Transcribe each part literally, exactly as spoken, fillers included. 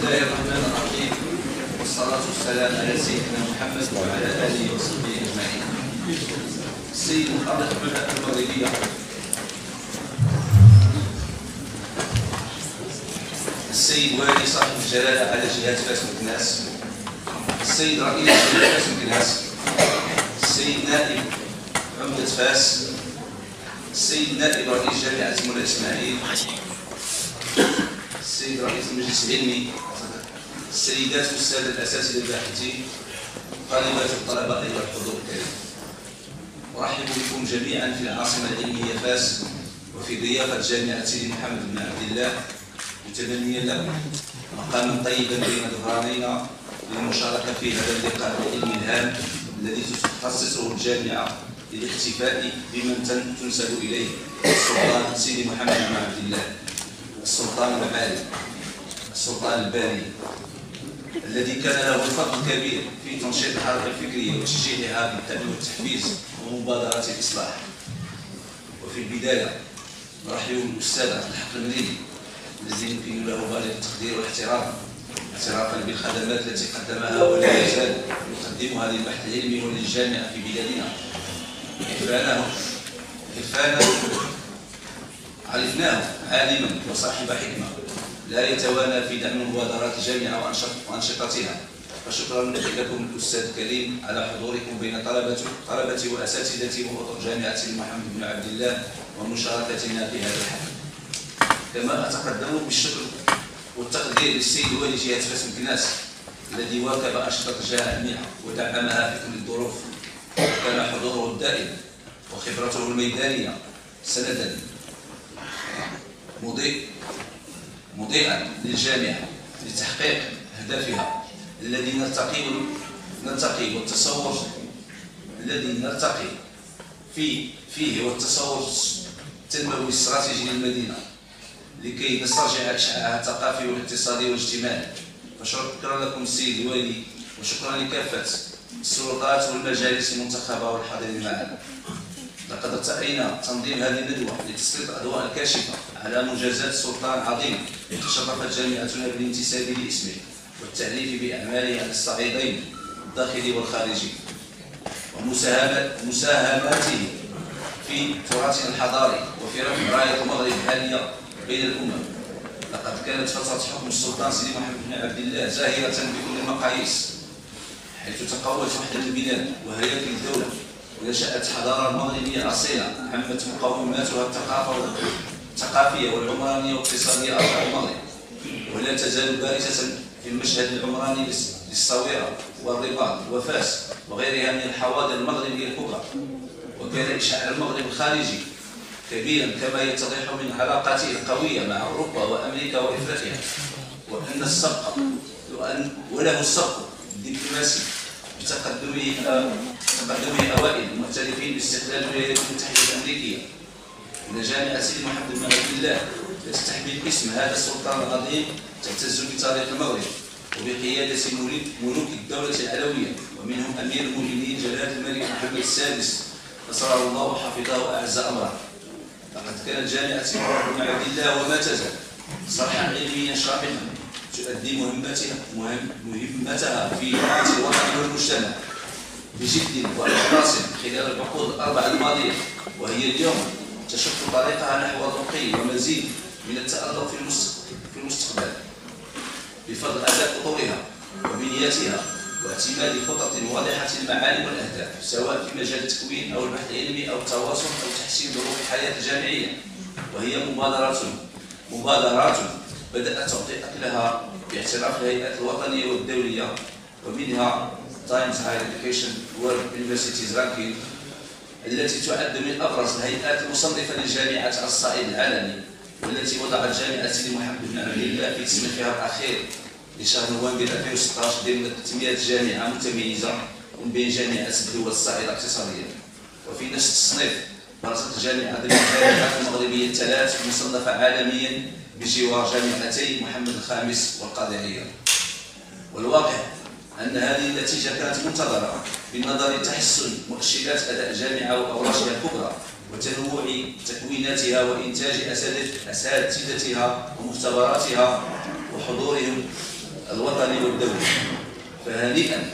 الله الرحمن الرحيم، والصلاة والسلام على سيدنا محمد وعلى آله وصحبه أجمعين. السيد الحاضر المملكة المغربية السيد والي صاحب الجلالة على جهة فاس مكناس، السيد رئيس جهة فاس مكناس، السيد نائب عمدة فاس، السيد نائب رئيس جامعة مولاي إسماعيل، السيد رئيس المجلس العلمي، السيدات والسادة الأساتذة الباحثين، طالبات الطلبة أيها الحضور الكريم. أرحب بكم جميعا في العاصمة العلمية فاس وفي ضيافة جامعة سيدي محمد بن عبد الله، متمنيا لكم مقاما طيبا بين ظهرانينا للمشاركة في هذا اللقاء العلمي الهام الذي تخصصه الجامعة للاحتفاء بمن تنسب إليه السلطان سيدي محمد بن عبد الله، السلطان المعالي، السلطان الباني، الذي كان له فضل كبير في تنشيط الحركة الفكرية وتشجيعها بالدعم والتحفيز ومبادرات الإصلاح. وفي البداية نرحب بالأستاذ عبد الحق المريدي الذي يمكن له بالغ التقدير والاحترام اعترافا بالخدمات التي قدمها ولا يزال يقدمها للبحث العلمي وللجامعة في بلادنا. عرفانه عرفانه عرفناه عالما وصاحب حكمة لا يتوانى في دعم مبادرات الجامعة وأنشطتها، فشكرا لكم الأستاذ الكريم على حضوركم بين طلبة طلبة وأساتذة وأطر جامعة سيدي محمد بن عبد الله ومشاركتنا في هذا الحفل. كما أتقدم بالشكر والتقدير للسيد والي جهة فاس مكناس الذي واكب أنشطة الجامعة ودعمها في كل الظروف، وكان حضوره الدائم وخبرته الميدانية سندا مضيء مضيئا للجامعة لتحقيق أهدافها الذي نرتقي نرتقي والتصور الذي نرتقي في فيه والتصور التنموي الاستراتيجي للمدينة لكي نسترجع إشعاعها الثقافي والاقتصادي والاجتماعي. فشكرا لكم السيد الوالي، وشكرا لكافة السلطات والمجالس المنتخبة والحاضرين معنا. لقد ارتأينا تنظيم هذه الندوة لتسليط الأضواء الكاشفة على منجزات سلطان عظيم تشرفت جامعتنا بالانتساب لاسمه والتعريف بأعماله على الصعيدين الداخلي والخارجي ومساهماته في تراثنا الحضاري وفي رفع راية المغرب العالية بين الأمم. لقد كانت فترة حكم السلطان سيدي محمد بن عبد الله زاهرة بكل المقاييس، حيث تقوت وحدة البلاد وهياكل الدولة ونشأت حضارة مغربية أصيلة عمت مقوماتها الثقافة الثقافية والعمرانية والاقتصادية أرجاء المغرب، ولا تزال بارزة في المشهد العمراني للصويرة والرباط وفاس وغيرها من الحواضر المغربية الكبرى. وكان إشعاع المغرب الخارجي كبيرا كما يتضح من علاقاته القوية مع أوروبا وأمريكا وإفريقيا، وأن السبق وأن وله السبق الدبلوماسي بتقدمه تقدمه أوائل المعترفين باستقلال الولايات المتحدة الأمريكية إلى جامعة سيدي محمد بن عبد الله التي تحمل اسم هذا السلطان العظيم تعتز بتاريخ المغرب وبقيادة ملوك الدولة العلوية، ومنهم أمير المؤمنين جلالة الملك محمد السادس نصره الله وحفظه وأعز أمره. لقد كانت جامعة سيدي محمد بن عبد الله وما تزال صرحا علميا شامخا تؤدي مهمتها مهمتها في خدمة الوطن والمجتمع بجد وإخلاص خلال العقود الأربعة الماضية، وهي اليوم تشق طريقها نحو الرقي ومزيد من التألق في المستقبل بفضل أداء أطورها وبنياتها واعتماد خطط واضحة المعالم والأهداف، سواء في مجال التكوين أو البحث العلمي أو التواصل أو تحسين ظروف الحياة الجامعية. وهي مبادرات مبادرات بدأت تعطي أكلها باعتراف الهيئات الوطنية والدولية، ومنها تايمز هاير إديوكيشن وورلد يونيفرسيتيز رانكينج التي تعد من أبرز الهيئات المصنفة للجامعات على الصعيد العالمي، والتي وضعت جامعة سيدي محمد بن عبد الله في تصنيفها الأخير لشهر نوفمبر ألفين وستة عشر ضمن ثمانمائة جامعة متميزة من بين جامعات الدول الصاعدة اقتصاديا. وفي نفس التصنيف برزت الجامعة ضمن الجامعات المغربية الثلاث المصنفة عالميا بجوار جامعتي محمد الخامس والقادرية. والواقع أن هذه النتيجة كانت منتظرة بالنظر لتحسن مؤشرات أداء الجامعة وأوراقها الكبرى وتنوع تكويناتها وإنتاج أساتذتها ومختبراتها وحضورهم الوطني والدولي. فهنيئا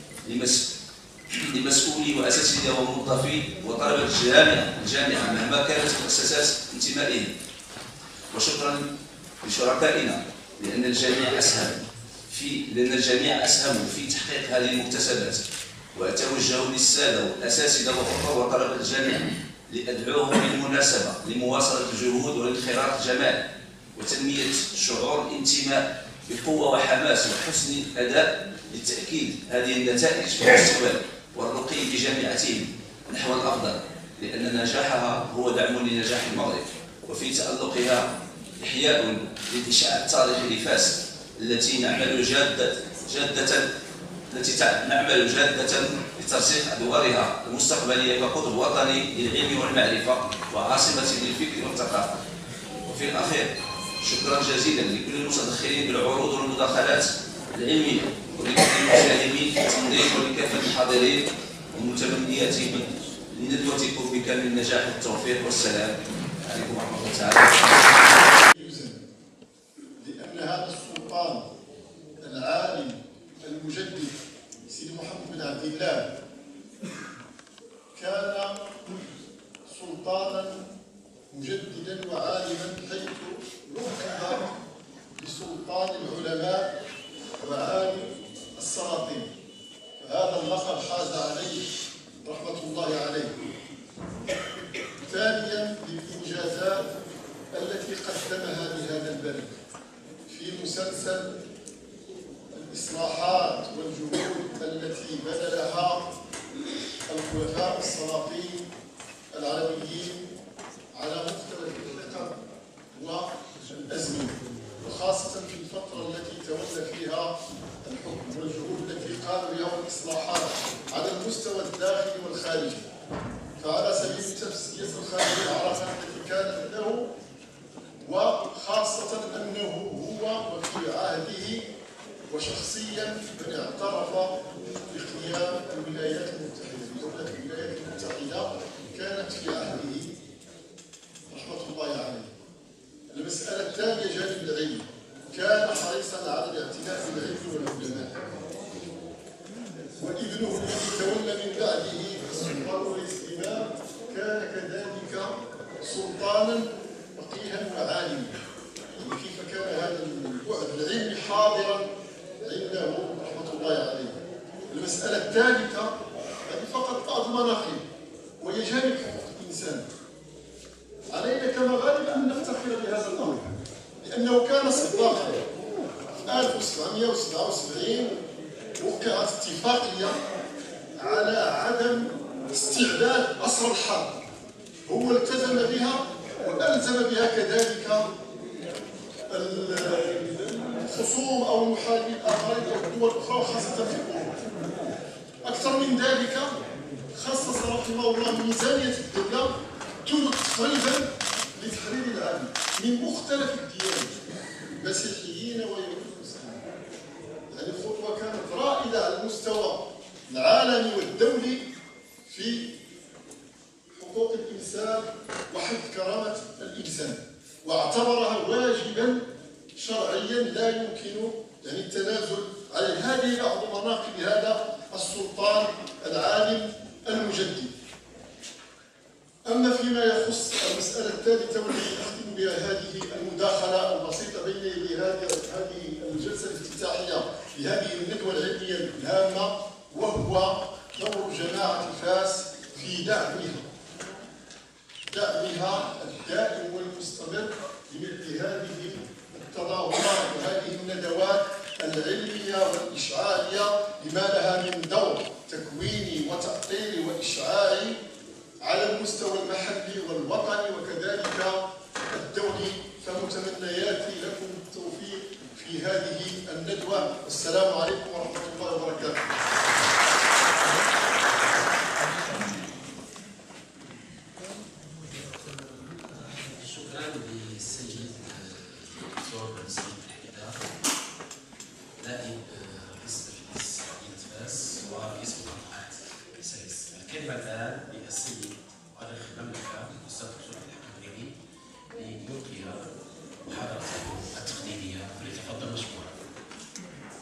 لمسؤولي واساتذه وموظفي وطلبه الجامعه الجامعه مهما كانت مؤسسات انتمائهم. وشكرا لشركائنا لان الجميع اسهم في لان الجميع اسهموا في تحقيق هذه المكتسبات. واتوجه للساده والاساتذه وطلبه الجامعه لادعوهم بالمناسبه لمواصله الجهود والانخراط الجماعي وتنميه شعور الانتماء بقوه وحماس وحسن الاداء لتاكيد هذه النتائج في الاستقبال والرقي بجامعتهم نحو الافضل، لان نجاحها هو دعم لنجاح المغرب، وفي تالقها احياء لانتشاء التاريخ لفاس التي نعمل جاده جاده التي نعمل جاده لترسيخ ادوارها المستقبليه كقطب وطني للعلم والمعرفه وعاصمه للفكر والثقافه. وفي الاخير شكرا جزيلا لكل المتدخلين بالعروض والمداخلات العلميه ولكل المساهمين في التنظيم ولكافه الحاضرين ومتمنياتهم لندوتكم بكامل النجاح والتوفيق والسلام عليكم ورحمه الله تعالى. لان هذا السلطان العالي المجدد سيدي محمد بن عبد الله كان سلطانا مجددا وعالما حيث لقب بسلطان العلماء وعالم السلاطين، فهذا اللقب حاز عليه رحمه الله عليه. ثانيا للانجازات التي قدمها لهذا البلد في مسلسل الإصلاحات والجهود التي بذلها الخلفاء السلاطين العالميين على مختلف الحقب والأزمنة، وخاصة في الفترة التي تولى فيها الحكم والجهود التي قام بها الإصلاحات على المستوى الداخلي والخارجي. فعلى سبيل التفسير الخارجية العرفة التي كانت له، وخاصة أنه هو وفي عهده وشخصيا من اعترف بقيام الولايات المتحدة بدولة الولايات المتحدة كانت في عهده رحمة الله عليه. المسألة الثانية جانب العلم، كان حريصا على الاعتناء بالعلم والعلماء، وابنه الذي تولى من بعده السلطان والاستمام كان كذلك سلطانا فقيها وعالما. كيف كان هذا البعد العلمي حاضرا عنده رحمه الله عليه. المساله الثالثه هذه فقط بعض المناقب وهي جانب حقوق الانسان. علينا كمغاربه ان نفتخر بهذا الامر، لانه كان صداقا. في ألف وسبعمائة وسبعة وسبعين وقعت اتفاقيه على عدم استعداد اسرى الحرب، هو التزم بها والزم بها كذلك الخصوم او المحاربين الاخرين او الدول الاخرى خاصه في اوروبا. اكثر من ذلك خصص رحمه الله ميزانيه الدوله ثلث تقريبا لتحرير العالم من مختلف الديانات، مسيحيين ويهود ومسلمين. يعني الخطوه كانت رائده على المستوى العالمي والدولي في حقوق الإنسان وحفظ كرامة الإنسان، واعتبرها واجبا شرعيا لا يمكن يعني التنازل عليه. هذه بعض مناقب هذا السلطان العالم المجدد. أما فيما يخص المسألة الثالثة والتي أختم بها هذه المداخلة البسيطة بين يدي هذه هذه الجلسة الافتتاحية لهذه الندوة العلمية الهامة، وهو دور جماعة فاس في دعمها دعمها الدائم والمستمر لمثل هذه التظاهرات وهذه الندوات العلمية والإشعاعية لما لها من دور تكويني وتأطيري وإشعاعي على المستوى المحلي والوطني وكذلك الدولي. فمتمنياتي لكم التوفيق في هذه الندوة. السلام عليكم ورحمة الله وبركاته. للسيد الدكتور سيد الحداد نائب رئيس مجلس مدينة فاس ورئيس مجموعة سيس. الكلمة الآن للسيد مؤرخ المملكة الأستاذ الدكتور عبد الحميد ليلقي محاضرته التقديمية، فليتفضل مشكورا.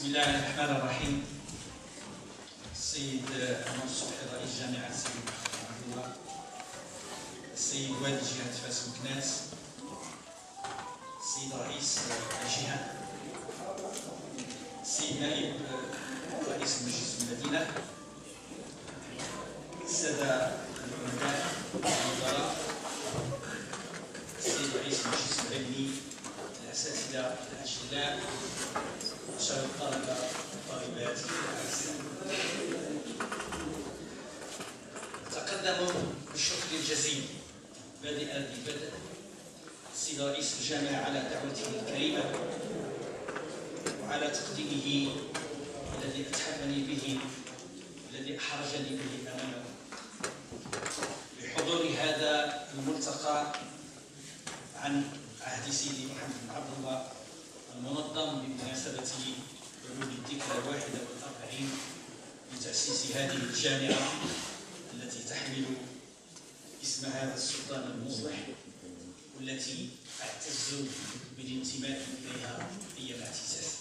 بسم الله الرحمن الرحيم. السيد أنور الصبحي رئيس جامعة السيد محمد عبد الله، السيد والي جهة فاس وكناس، السيد رئيس الجهة، السيد نائب رئيس مجلس المدينة، السادة العمداء والوزراء، السيد رئيس المجلس العلمي، الأساتذة الأجلاء، معشر الطلبة والطالبات الأعزاء، أتقدم بالشكر الجزيل بادئا ببدء السيد رئيس الجامعة على دعوته الكريمة وعلى تقديمه الذي أتحفني به، الذي أحرجني به أمامه بحضور هذا الملتقى عن عهد سيدي محمد بن عبد الله المنظم بمناسبة علوم الذكرى الواحدة والأربعين من تأسيس هذه الجامعة التي تحمل اسم هذا السلطان المصلح، والتي أعتز بالانتماء إليها أيام اعتزازي.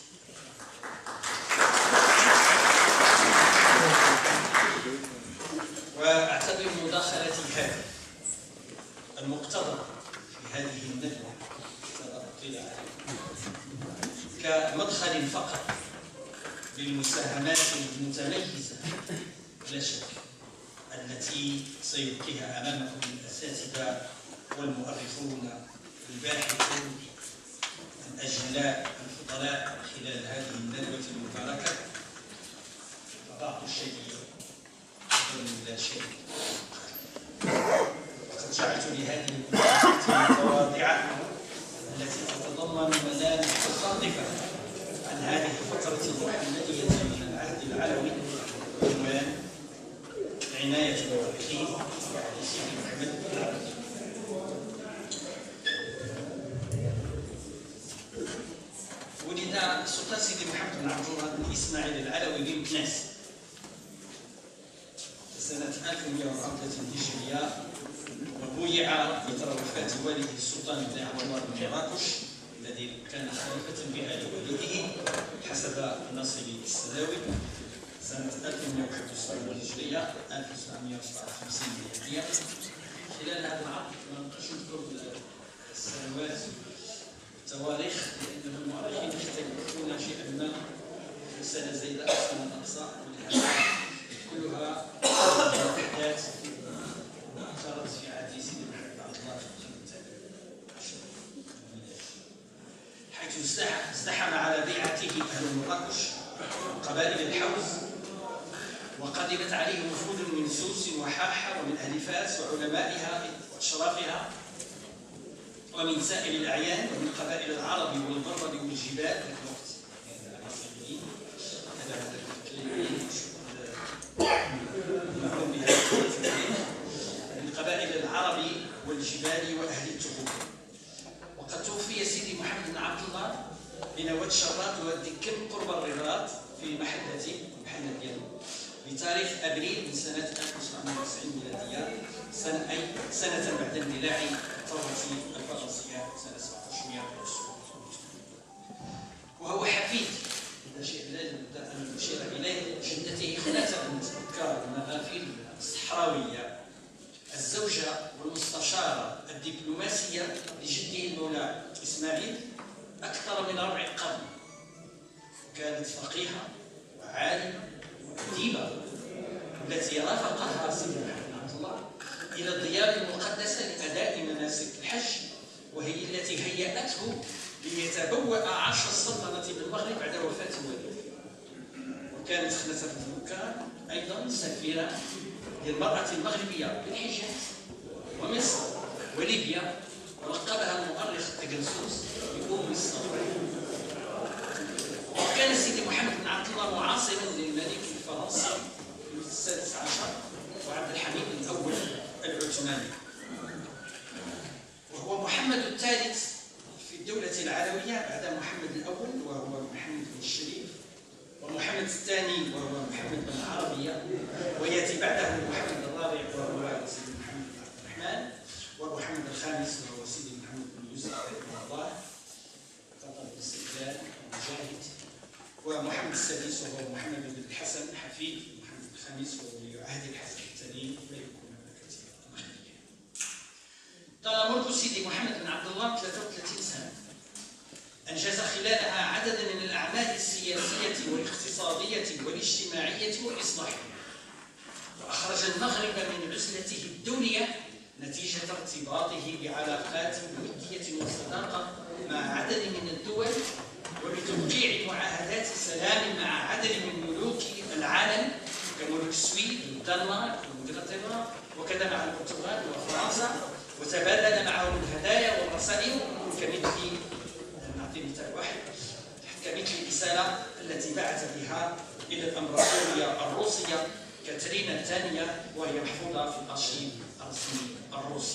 وأعتبر مداخلتي هذه المقتضى في هذه الندوة كمدخل فقط للمساهمات المتميزة لا شك التي سيلقيها أمامكم الأساتذة والمؤرخون الباحثون الأجلاء الفضلاء خلال هذه الندوة المباركة، فبعض الشيء أفضل من لا شيء. وقد جعلت لهذه المباركة المتواضعة التي تتضمن ملامح مختلفة عن هذه الفترة المحمدية من العهد العلوي عنوان عناية المؤرخين بعهد سيدي محمد بن عبد الله. ولد السلطان سيدي محمد بن عبد الله بن إسماعيل العلوي بمكناس سنة ألف ومئة وأربعة وثلاثين هجرية، وبويع إثر وفاة والده السلطان بن عبد الله بن مراكش الذي كان خليفة بآل والده حسب الناصري السلاوي سنة ألف ومئة وواحد وسبعين هجرية ألف وتسعمئة وسبعة وخمسين ميلادية. خلال هذا العقد ما نقدرش نذكر السنوات والتواريخ لأن المؤرخين يختلفون شيئا ما سنة زايدة أو سنة ناقصة، ولهذا كلها أحداث صارت في عهد سيدي محمد عبد الله حيث ازدحم على بيعته أهل مراكش وقبائل الحوز، وقدمت عليه وفود من سوس وحاحة ومن أهل فاس وعلمائها وأشرافها ومن سائر الأعيان ومن قبائل العرب والبربر والجبال في الوقت من قبائل العرب والجبال وأهل التخوم. وقد توفي سيدي محمد بن عبد الله بنواة شرات والدكن قرب الرباط في محلة محلة ديالو بتاريخ أبريل من سنة ألف وتسعمئة وتسعين ميلادية، سنة أي سنة بعد اندلاع الثورة الفرنسية سنة سبعة عشر وسبعمئة. وهو حفيد هذا شيء لازم أن نشير إليه جدته خلافة بنت بكار المغافيل الصحراوية، الزوجة والمستشارة الدبلوماسية لجده المولى إسماعيل أكثر من ربع قرن. كانت فقيهة وعالمة وأديبة التي رافقها سيدي محمد بن عبد الله إلى الديار المقدسة لأداء مناسك الحج، وهي التي هيأته ليتبوأ عرش السلطنة بالمغرب بعد وفاة والده. وكانت خلافة بنت بكار أيضا سفيرة للمرأة المغربية بالحجاز ومصر وليبيا، ولقبها المؤرخ التجنسوس بأم الصفوة. وكان سيدي محمد بن عبد الله معاصرا للملك الفرنسي السادس عشر وعبد الحميد الأول العثماني، وهو محمد الثالث في الدولة العلوية بعد محمد الأول وهو محمد بن الشريف، ومحمد الثاني وهو محمد بن العربية، ويأتي بعده محمد الرابع وهو سيدي محمد بن عبد الرحمن، ومحمد الخامس وهو سيدي محمد بن يوسف بن الله، فقد الاستقلال المجاهد ومحمد السادس وهو محمد بن الحسن حفيد محمد الخامس وولي عهد الحسن الثاني ملك المملكة المغربية. طال ملك سيدي محمد بن عبد الله ثلاثة وثلاثين سنة، أنجز خلالها عددا من الأعمال السياسية والاقتصادية والاجتماعية والإصلاحية، وأخرج المغرب من عزلته الدنيا نتيجة ارتباطه بعلاقات ودية وصداقة مع عدد من الدول، وبتوقيع معاهدات سلام مع عدد من ملوك العالم كملك السويد والدنمارك وانجلترا، وكذا مع البرتغال وفرنسا، وتبادل معهم الهدايا والرسائل كمثل نعطي مثال واحد كمثل الرسالة التي بعث بها إلى الإمبراطورية الروسية كاترينا الثانية، وهي محفوظة في الأرشيف الرسمي الروسي.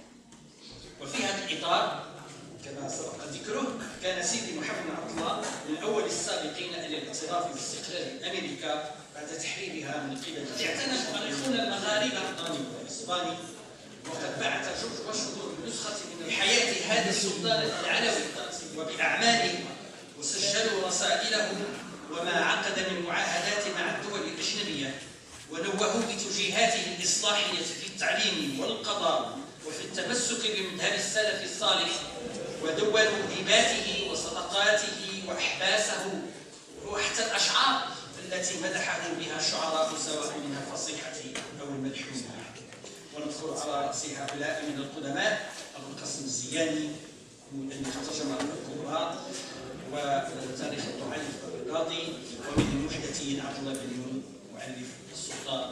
وفي هذا الإطار كما سبق ذكره كان سيدي محمد بن عبد الله من أول السابقين إلى الاعتراف باستقلال أمريكا بعد تحريرها من قبل اعتنى المؤرخون المغاربة الطاني والإسباني، وقد بعث جورج واشنطن بنسخة من حياة هذا السلطان العلوي وبأعماله، وسجلوا رسائله وما عقد من معاهدات مع الدول الأجنبية، ونوهوا بتوجيهاته الإصلاحية في التعليم والقضاء وفي التمسك بمذهب السلف الصالح، ودونوا هباته وصدقاته وأحباسه وحتى الأشعار التي مدحه بها الشعراء سواء من الفصيحة أو الملحون. ونذكر على رأس هؤلاء من القدماء أبو القاسم الزياني الذي ترجم الكبرى وتاريخ المؤلف الرياضي، ومن المحدثين عبد الله بن مؤلف السلطان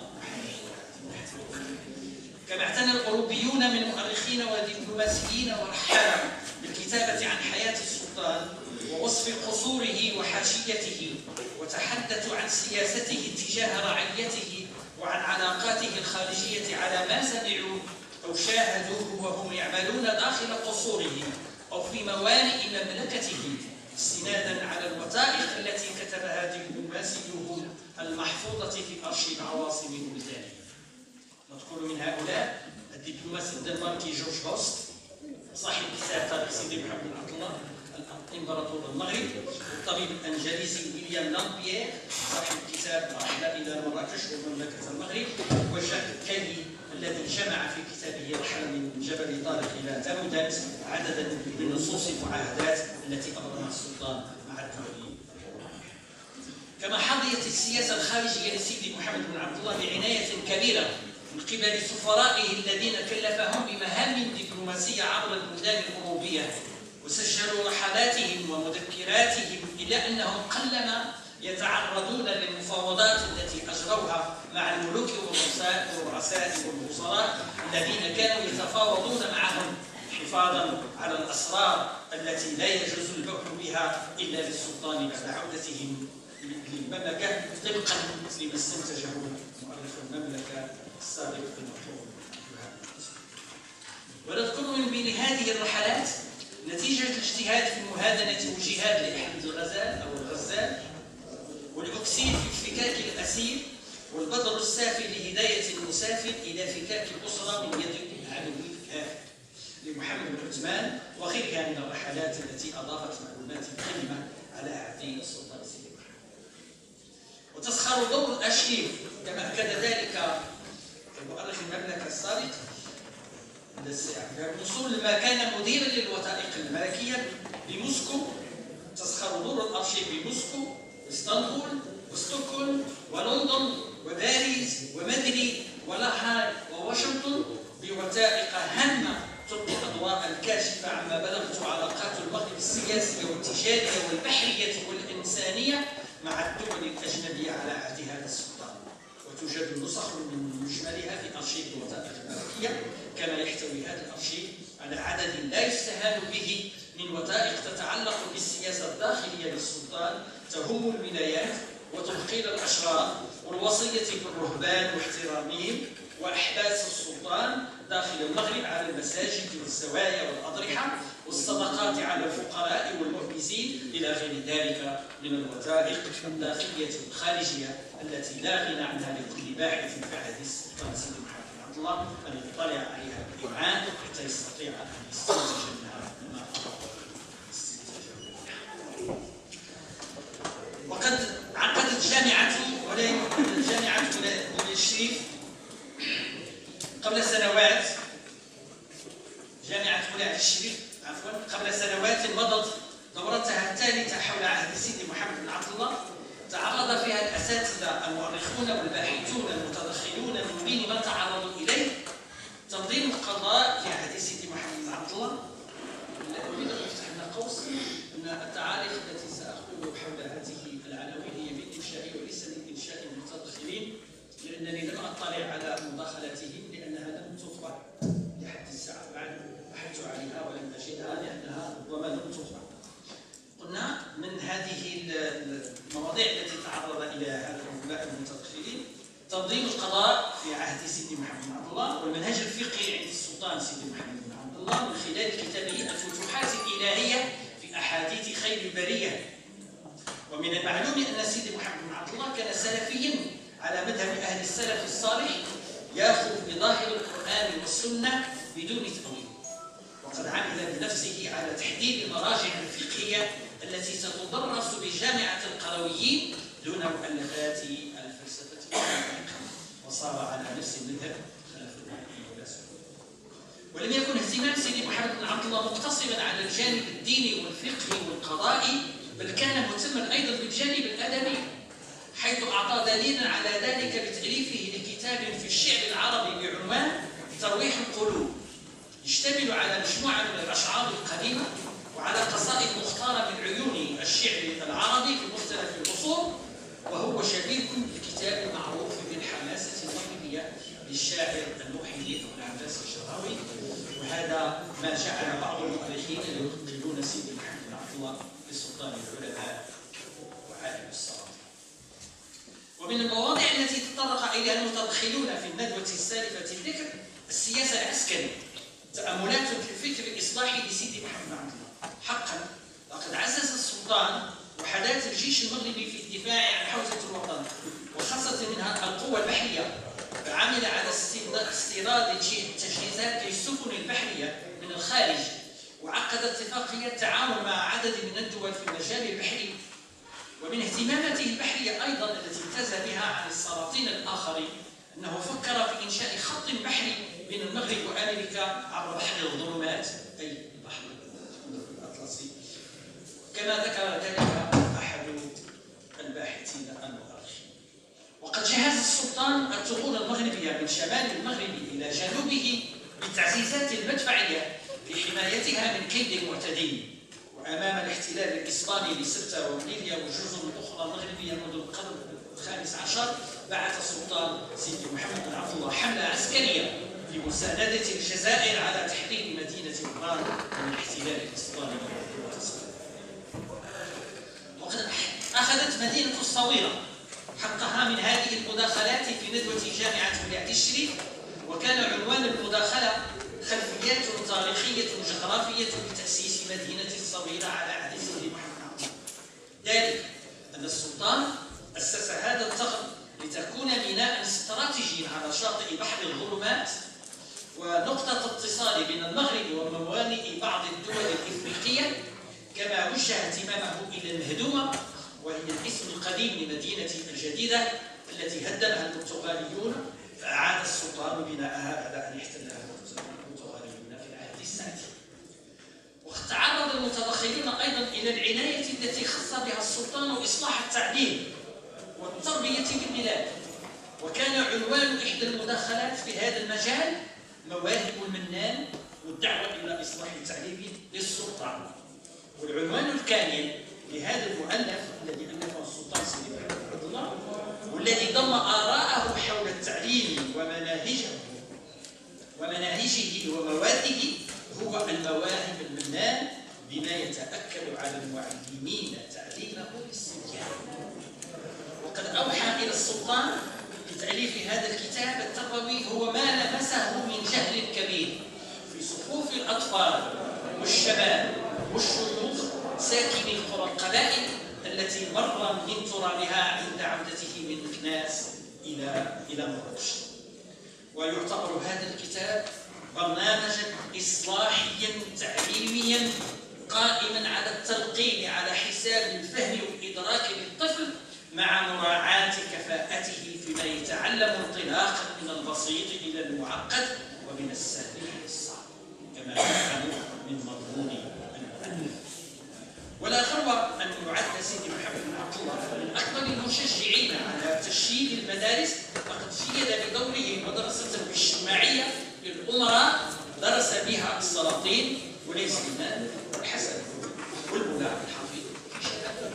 محمد. كما اعتنى الأوروبيون من مؤرخين ودبلوماسيين ورحالة بالكتابة عن حياة السلطان ووصف قصوره وحاشيته، وتحدثوا عن سياسته تجاه رعيته وعن علاقاته الخارجية على ما سمعوا أو شاهدوه وهم يعملون داخل قصوره أو في موانئ مملكته، استنادا على الوثائق التي كتبها دبلوماسيه المحفوظة في أرشيف عواصم بلدانه. نذكر من هؤلاء الدبلوماسي الدنماركي جورج هوست صاحب كتاب تاريخ سيدي محمد بن عبد الله امبراطور المغرب، والطبيب الانجليزي ويليام لامبيير صاحب كتاب رحلة إلى مراكش ومملكة المغرب، وجاك كيلي الذي جمع في كتابه رحلة من جبل طارق إلى تامودات عددا من نصوص المعاهدات التي أبرمها السلطان مع الدول. كما حظيت السياسة الخارجية لسيدي محمد بن عبد الله بعناية كبيرة من قبل سفرائه الذين كلفهم بمهام دبلوماسية عبر البلدان الأوروبية، وسجلوا رحلاتهم ومذكراتهم إلى أنهم قلما يتعرضون للمفاوضات التي أجروها مع الملوك والرؤساء والوزراء الذين كانوا يتفاوضون معهم حفاظا على الأسرار التي لا يجوز البحث بها إلا للسلطان بعد عودتهم للمملكة، طبقا لما استنتجه مؤرخ المملكة السابق المرحوم. ونذكر من بين هذه الرحلات نتيجة الاجتهاد في المهادنة والجهاد لأحمد الغزال أو الغزال، والأكسيد في فكاك الأسير، والبدر السافي لهداية المسافر إلى فكاك الأسرة من يد العلوي الكافر لمحمد بن عثمان، وغيرها من الرحلات التي أضافت معلومات قيمة على عهد السلطان سيدي محمد. وتسخر دور الأرشيف كما أكد ذلك مؤرخ المملكة السابق الوصول لما كان مديرا للوثائق الملكية بموسكو. تسخر دور الأرشيف بموسكو واسطنبول وستوكهولم ولندن وباريس ومدريد ولاهاي وواشنطن بوثائق هامة تلقي الأضواء الكاشفة عما بلغت علاقات المغرب السياسية والتجارية والبحرية والإنسانية مع الدول الأجنبية على عهد هذا السلطان. وتوجد نسخ من مجملها في أرشيف الوثائق الملكية، كما يحتوي هذا الأرشيف على عدد لا يستهان به من وثائق تتعلق بالسياسة الداخلية للسلطان تهم الولايات وتنقيل الأشرار والوصية بالرهبان واحترامهم وأحباس السلطان داخل المغرب على المساجد والزوايا والأضرحة والصدقات على الفقراء والمؤمسين إلى غير ذلك من الوثائق الداخلية والخارجية التي لا غنى عنها لكل باحث في عهد السلطان سيدي محمد بن عبد الله أن يطلع عليها بإمعان حتى يستطيع أن يستنتج منها ما أراد استنتاجه. وقد الولاية الشريف عفوا قبل سنوات مضت دورتها الثالثة حول عهد سيدي محمد بن عبد الله، تعرض فيها الأساتذة المؤرخون والباحثون المتدخلون من بين ما تعرضوا إليه تنظيم القضاء في عهد سيدي محمد بن عبد الله. أريد أن أفتح لنا قوس أن التعاليق التي سأقول حول هذه العناوين هي من إنشائي وليس من إنشاء المتدخلين، لأنني لم أطلع على مداخلتهم لأنها لم تطبع لحد الساعة بعد، بحثت عليها ولم أجدها لأنها ربما لم تطبع. قلنا من هذه المواضيع التي تعرض إليها هؤلاء المتدخلين تنظيم القضاء في عهد سيدي محمد بن عبد الله، والمنهج الفقهي عند السلطان سيدي محمد بن عبد الله من خلال كتابه الفتوحات الإلهية في أحاديث خير البرية. ومن المعلوم أن سيدي محمد بن عبد الله كان سلفيا على مذهب أهل السلف الصالح، يأخذ بظاهر القرآن والسنة بدون تأويل، وقد عمل بنفسه على تحديد المراجع الفقهية التي ستدرس بجامعة القرويين دون مؤلفات الفلسفة، وصار على نفس المذهب خلف الرحمة. ولم يكن اهتمام سيدي محمد بن عبد الله مقتصرا على الجانب الديني والفقهي والقضائي، بل كان مهتما أيضا بالجانب الأدبي، حيث أعطى دليلا على ذلك بتأليفه لكتاب في الشعر العربي بعنوان ترويح القلوب، يشتمل على مجموعة من الأشعار القديمة وعلى قصائد مختارة من عيون الشعر العربي في مختلف العصور، وهو شبيه بالكتاب المعروف بالحماسة المغربية للشاعر الموحدي أبو العباس الشراوي. وهذا ما جعل بعض المؤرخين يقدرون سيدي محمد بن عبد الله بسلطان العلماء وعالم السلاطين. ومن المواضع التي تطرق إليها المتدخلون في الندوة السالفة الذكر السياسة العسكرية، تأملات في الفكر الإصلاحي لسيدي محمد بن عبد الله. حقا لقد عزز السلطان وحدات الجيش المغربي في الدفاع عن حوزة الوطن وخاصة منها القوى البحرية، فعمل على استيراد تجهيزات للسفن البحرية من الخارج، وعقد اتفاقية تعاون مع عدد من الدول في المجال البحري. ومن اهتماماته البحرية أيضا التي امتاز بها عن السلاطين الآخرين أنه فكر في إنشاء خط بحري بين المغرب وأمريكا عبر بحر الظلمات، أي البحر الأطلسي، كما ذكر ذلك أحد الباحثين المؤرخين. وقد جهز السلطان الثغور المغربية من شمال المغرب إلى جنوبه بالتعزيزات المدفعية لحمايتها من كيد المعتدين. وأمام الاحتلال الإسباني لسبتة ومليليا والجزر الأخرى المغربية منذ القرن الخامس عشر، بعث السلطان سيدي محمد بن عبد الله حملة عسكرية لمساندة الجزائر على تحرير مدينة إيران من الاحتلال الإسباني. وقد أخذت مدينة الصويرة حقها من هذه المداخلات في ندوة جامعة ولاية الشريف، وكان عنوان المداخلة خلفيات تاريخية جغرافية لتأسيس مدينة الصويرة على عهد سيدي محمد بن عبد الله. ذلك أن السلطان أسس هذا الثغر لتكون بناء استراتيجيا على شاطئ بحر الظلمات ونقطة اتصال بين المغرب وموانئ بعض الدول الإفريقية، كما وجه اهتمامه إلى المهدومة، وهي الاسم القديم لمدينة الجديدة التي هدمها البرتغاليون، فأعاد السلطان بناءها بعد أن احتلها البرتغاليون في العهد السادس. وقد تعرض المتدخلون أيضا إلى العناية التي خص بها السلطان إصلاح التعليم والتربية بالبلاد، وكان عنوان إحدى المداخلات في هذا المجال مواهب المنان والدعوة إلى إصلاح التعليم للسلطان. والعنوان الكامل لهذا المؤلف الذي ألفه السلطان سيدي محمد بن عبد الله، والذي ضم آراءه حول التعليم ومناهجه ومناهجه ومواده، هو المواهب المنان بما يتأكد على المعلمين تعليمه للصبيان. وقد أوحى إلى السلطان بتأليف هذا الكتاب التربوي هو ما لمسه من جهل كبير في صفوف الأطفال والشباب والشيوخ ساكني القرى القبائل التي مر من ترابها عند عودته من مكناس إلى إلى مراكش. ويعتبر هذا الكتاب برنامجا إصلاحيا تعليميا قائما على التلقين على حساب الفهم والإدراك للطفل، مع مراعاة كفاءته فيما يتعلم انطلاقا من البسيط إلى المعقد ومن السهل إلى الصعب، كما يفهم ترشيد المدارس فقد شيد بدوره مدرسة اجتماعية للأمراء درس بها السلاطين وليس سليمان والحسن والمولى عبد الحفيظ في شباب.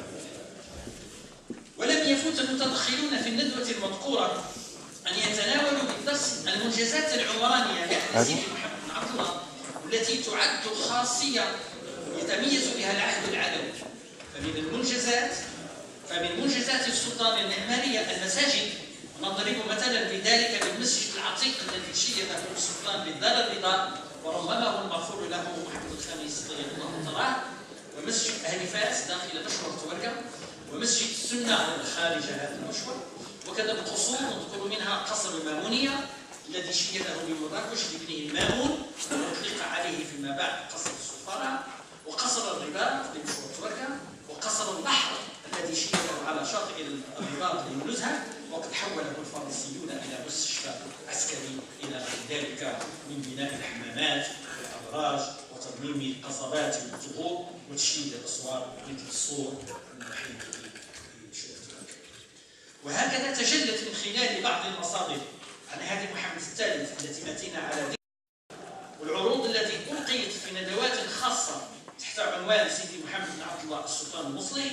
ولم يفوت المتدخلون في الندوة المذكورة أن يتناولوا بالدرس المنجزات العمرانية لسيدي محمد بن عبد الله التي تعد خاصية يتميز بها العهد العلوي. فمن المنجزات فمن منجزات السلطان المعمارية المساجد، نضرب مثلا بذلك بالمسجد العتيق الذي شيده السلطان بالدار البيضاء ورممه المغفور له محمد الخامس طيب الله ثراه، ومسجد أهل فاس داخل مشوى توركة، ومسجد السنة خارج هذا المشوى، وكذا القصور نذكر منها قصر المامونية الذي شيده بمراكش لابنه المامون وأطلق عليه فيما بعد قصر السفارة، وقصر الرباط بمشوى توركة، وقصر البحر الذي شيده على شاطئ الرباط للنزهة، وقد حوله الفرنسيون إلى مستشفى عسكري إلى غير ذلك من بناء الحمامات والأبراج وترميم القصبات والطهور وتشييد الأسوار مثل السور المحيط بشؤون توركة. وهكذا تجلت من خلال بعض المصادر عن هادي محمد الثالث التي أتينا على ذلك والعروض التي ألقيت في ندوات خاصة تحت عنوان سيدي محمد بن عبد الله السلطان المصلح،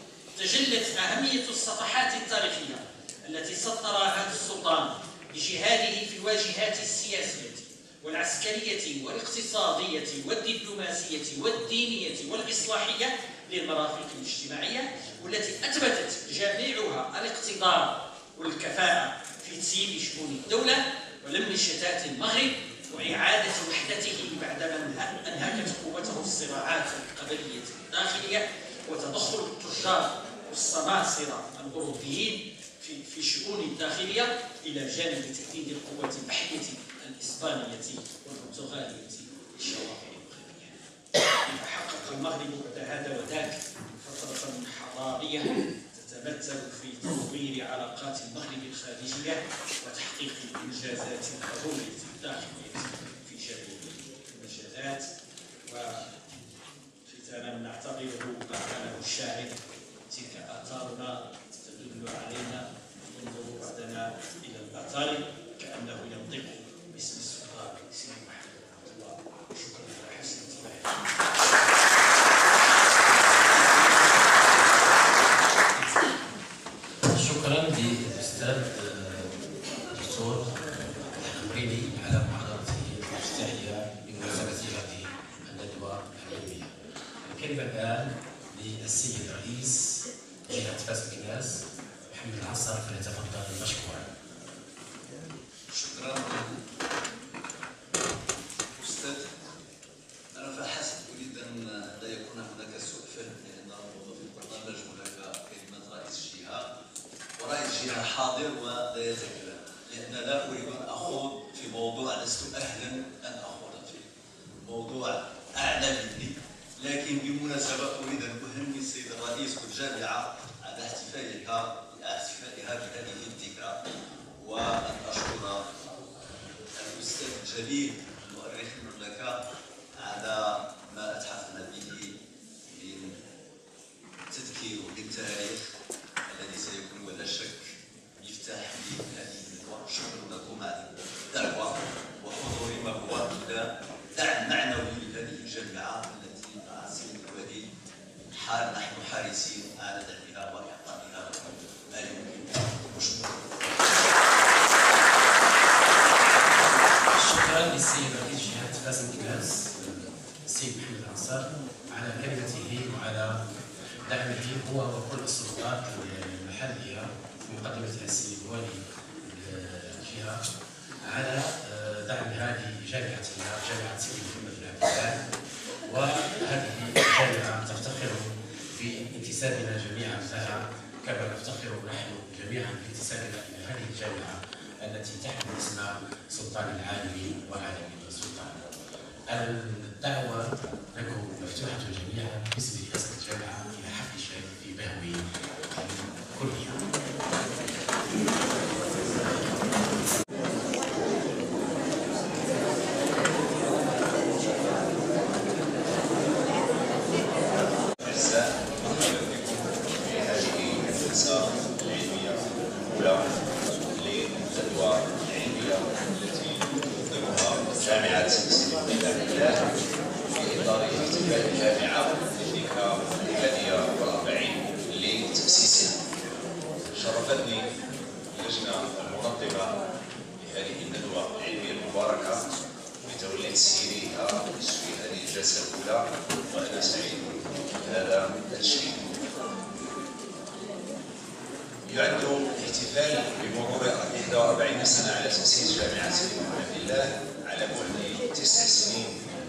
تجلت أهمية الصفحات التاريخية التي سطرها هذا السلطان بجهاده في الواجهات السياسية والعسكرية والاقتصادية والدبلوماسية والدينية والإصلاحية للمرافق الاجتماعية، والتي أثبتت جميعها الاقتدار والكفاءة في تسيير شؤون الدولة ولم شتات المغرب وإعادة وحدته بعدما أنهكت قوته الصراعات القبلية الداخلية وتدخل التجار والسماسرة الأوروبيين في في شؤون الداخلية إلى جانب تهديد القوة البحرية الإسبانية والبرتغالية للشواطئ المغربية. حقق المغرب بعد هذا وذاك فترة حضارية تتمثل في تطوير علاقات المغرب الخارجية وتحقيق الإنجازات الضرورية الداخلية في جميع المجالات. وختاما نعتبره ما قاله الشاعر: تلك آثارنا تدل علينا، انظروا بعدنا إلى الآثار كأنه ينطق باسم السلطان سيدي محمد بن عبد الله. شكرا على حسن انتباهكم. شكرا للاستاذ الدكتور القبيلي على محاضرته الافتتاحيه بمناسبه هذه الندوه العلميه. الكلمه الان للسيد رئيس جهه فاس مكناس محمد العنصر، فليتفضل مشكورا. شكرا أستاذ. أنا فحسب أريد أن لا يكون هناك سوء فهم، لأن في البرنامج هناك كلمة رئيس الجهة ورئيس الجهة حاضر ولا يتكلم، لأن لا أريد أن أخوض في موضوع لست أهلا أن أخوض فيه، موضوع أعلى مني. لكن بالمناسبة أريد أن أهني السيد الرئيس والجامعة على احتفالها احتفالها بهذه الذكرى، وأن أشكر الأستاذ الجليل المؤرخ المملكة على ما أتحفنا به من تذكير بالتاريخ الذي سيكون ولا شك مفتاح لهذه الندوة. شكرا لكم على الدعوة وحضور ما هو إلا دعم معنوي لهذه الجامعة التي مع السيد الوالي حال نحن حريصين على دعمها وإعطائها ما يمكن. وشكرا. شكرا للسيد رئيس جهه فاس مكناس السيد محمد العنصر على كلمته وعلى دعمه هو وكل السلطات المحليه في مقدمتها السيد والي الجهه على دعمها لجامعتنا جامعه سيدي محمد بن عبد الله. وهذه الجامعه تفتخر بانتسابنا جميعا لها كما نفتخر نحن جميعا بانتسابنا الى هذه الجامعه التي تحمل اسم سلطان العالمين وعالمين السلطان. الدعوه لكم مفتوحه جميعا باسم رئاسه الجامعه الى حفل شيء في بهو الكليه. أعزائي، مرحبا بكم في هذه الجلسة العلمية الأولى احتفال الجامعة بالذكرى الحادية والأربعين لتأسيسها. شرفتني اللجنة المنظمة لهذه الندوة العلمية المباركة بتولي تسييرها في هذه الجلسة الأولى، وأنا سعيد بهذا الشيء. يعد الاحتفال بمرور إحدى وأربعين سنة على تأسيس جامعة سيدي محمد الله على بعد تسع سنين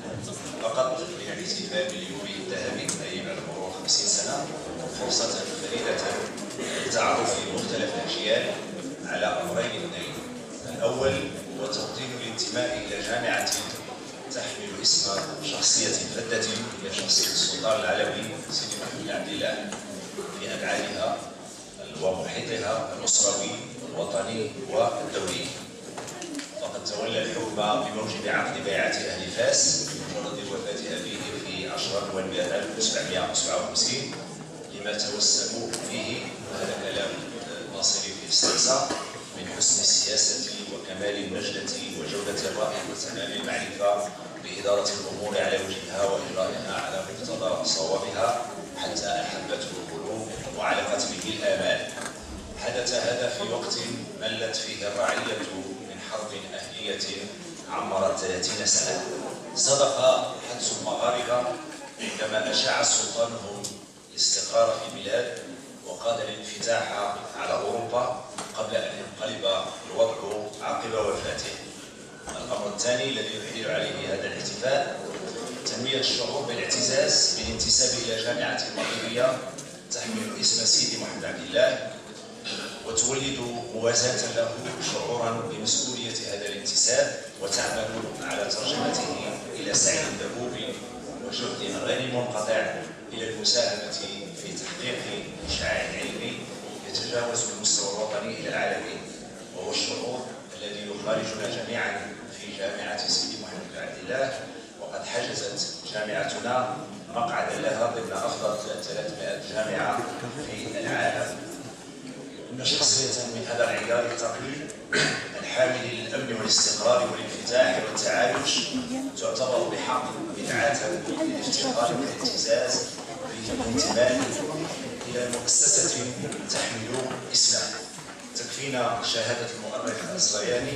فقط من الاحتفال باليوم الذهبي، أي بعد مرور خمسين سنة، فرصة فريدة للتعرف مختلف الأجيال على أمرين اثنين. الأول هو تقديم الانتماء إلى جامعة تحمل اسم شخصية فذة هي شخصية السلطان العلوي سيدي محمد بن عبد الله في أبعادها ومحيطها الأسروي والوطني والدولي. فقد تولى الحكم بموجب عقد بيعة أهل فاس بمجرد وفاة أبيه في عشرة نوفمبر ألف وسبعمائة وسبعة وخمسين، لما توسموا فيه، وهذا كلام ناصري في السياسة، من حسن السياسة وكمال النجدة وجودة الرأي وتمام المعرفة بإدارة الأمور على وجهها وإجرائها على مقتضى صوابها حتى أحبته القلوب وعلقت به الآمال. حدث هذا في وقت ملت فيه الرعية من حرب أهلية عمرت ثلاثين سنة. صدق حدس المغاربة عندما أشاع سلطانهم الاستقرار في البلاد وقاد الانفتاح على أوروبا قبل أن ينقلب الوضع عقب وفاته. الأمر الثاني الذي يحيل عليه هذا الاحتفال تنمية الشعور بالاعتزاز بالانتساب إلى جامعة مغربية تحمل اسم سيدي محمد عبد الله، وتولد موازاة له شعورا بمسؤولية هذا الانتساب، وتعمل على ترجمته إلى سعي دؤوب وجهد غير منقطع إلى المساهمة في تحقيق إشعاع علمي يتجاوز المستوى الوطني إلى العالمي، وهو الشعور الذي يخالجنا جميعا في جامعة سيدي محمد بن عبد الله. وقد حجزت جامعتنا مقعدا لها ضمن أفضل ثلاثمائة جامعة في العالم. شخصية من هذا العيار الثقيل الحامل للأمن والاستقرار والانفتاح والتعايش تعتبر بحق بدعاة للافتخار والاعتزاز بالانتماء إلى مؤسسة تحمل اسمه. تكفينا شهادة المؤرخ الصياني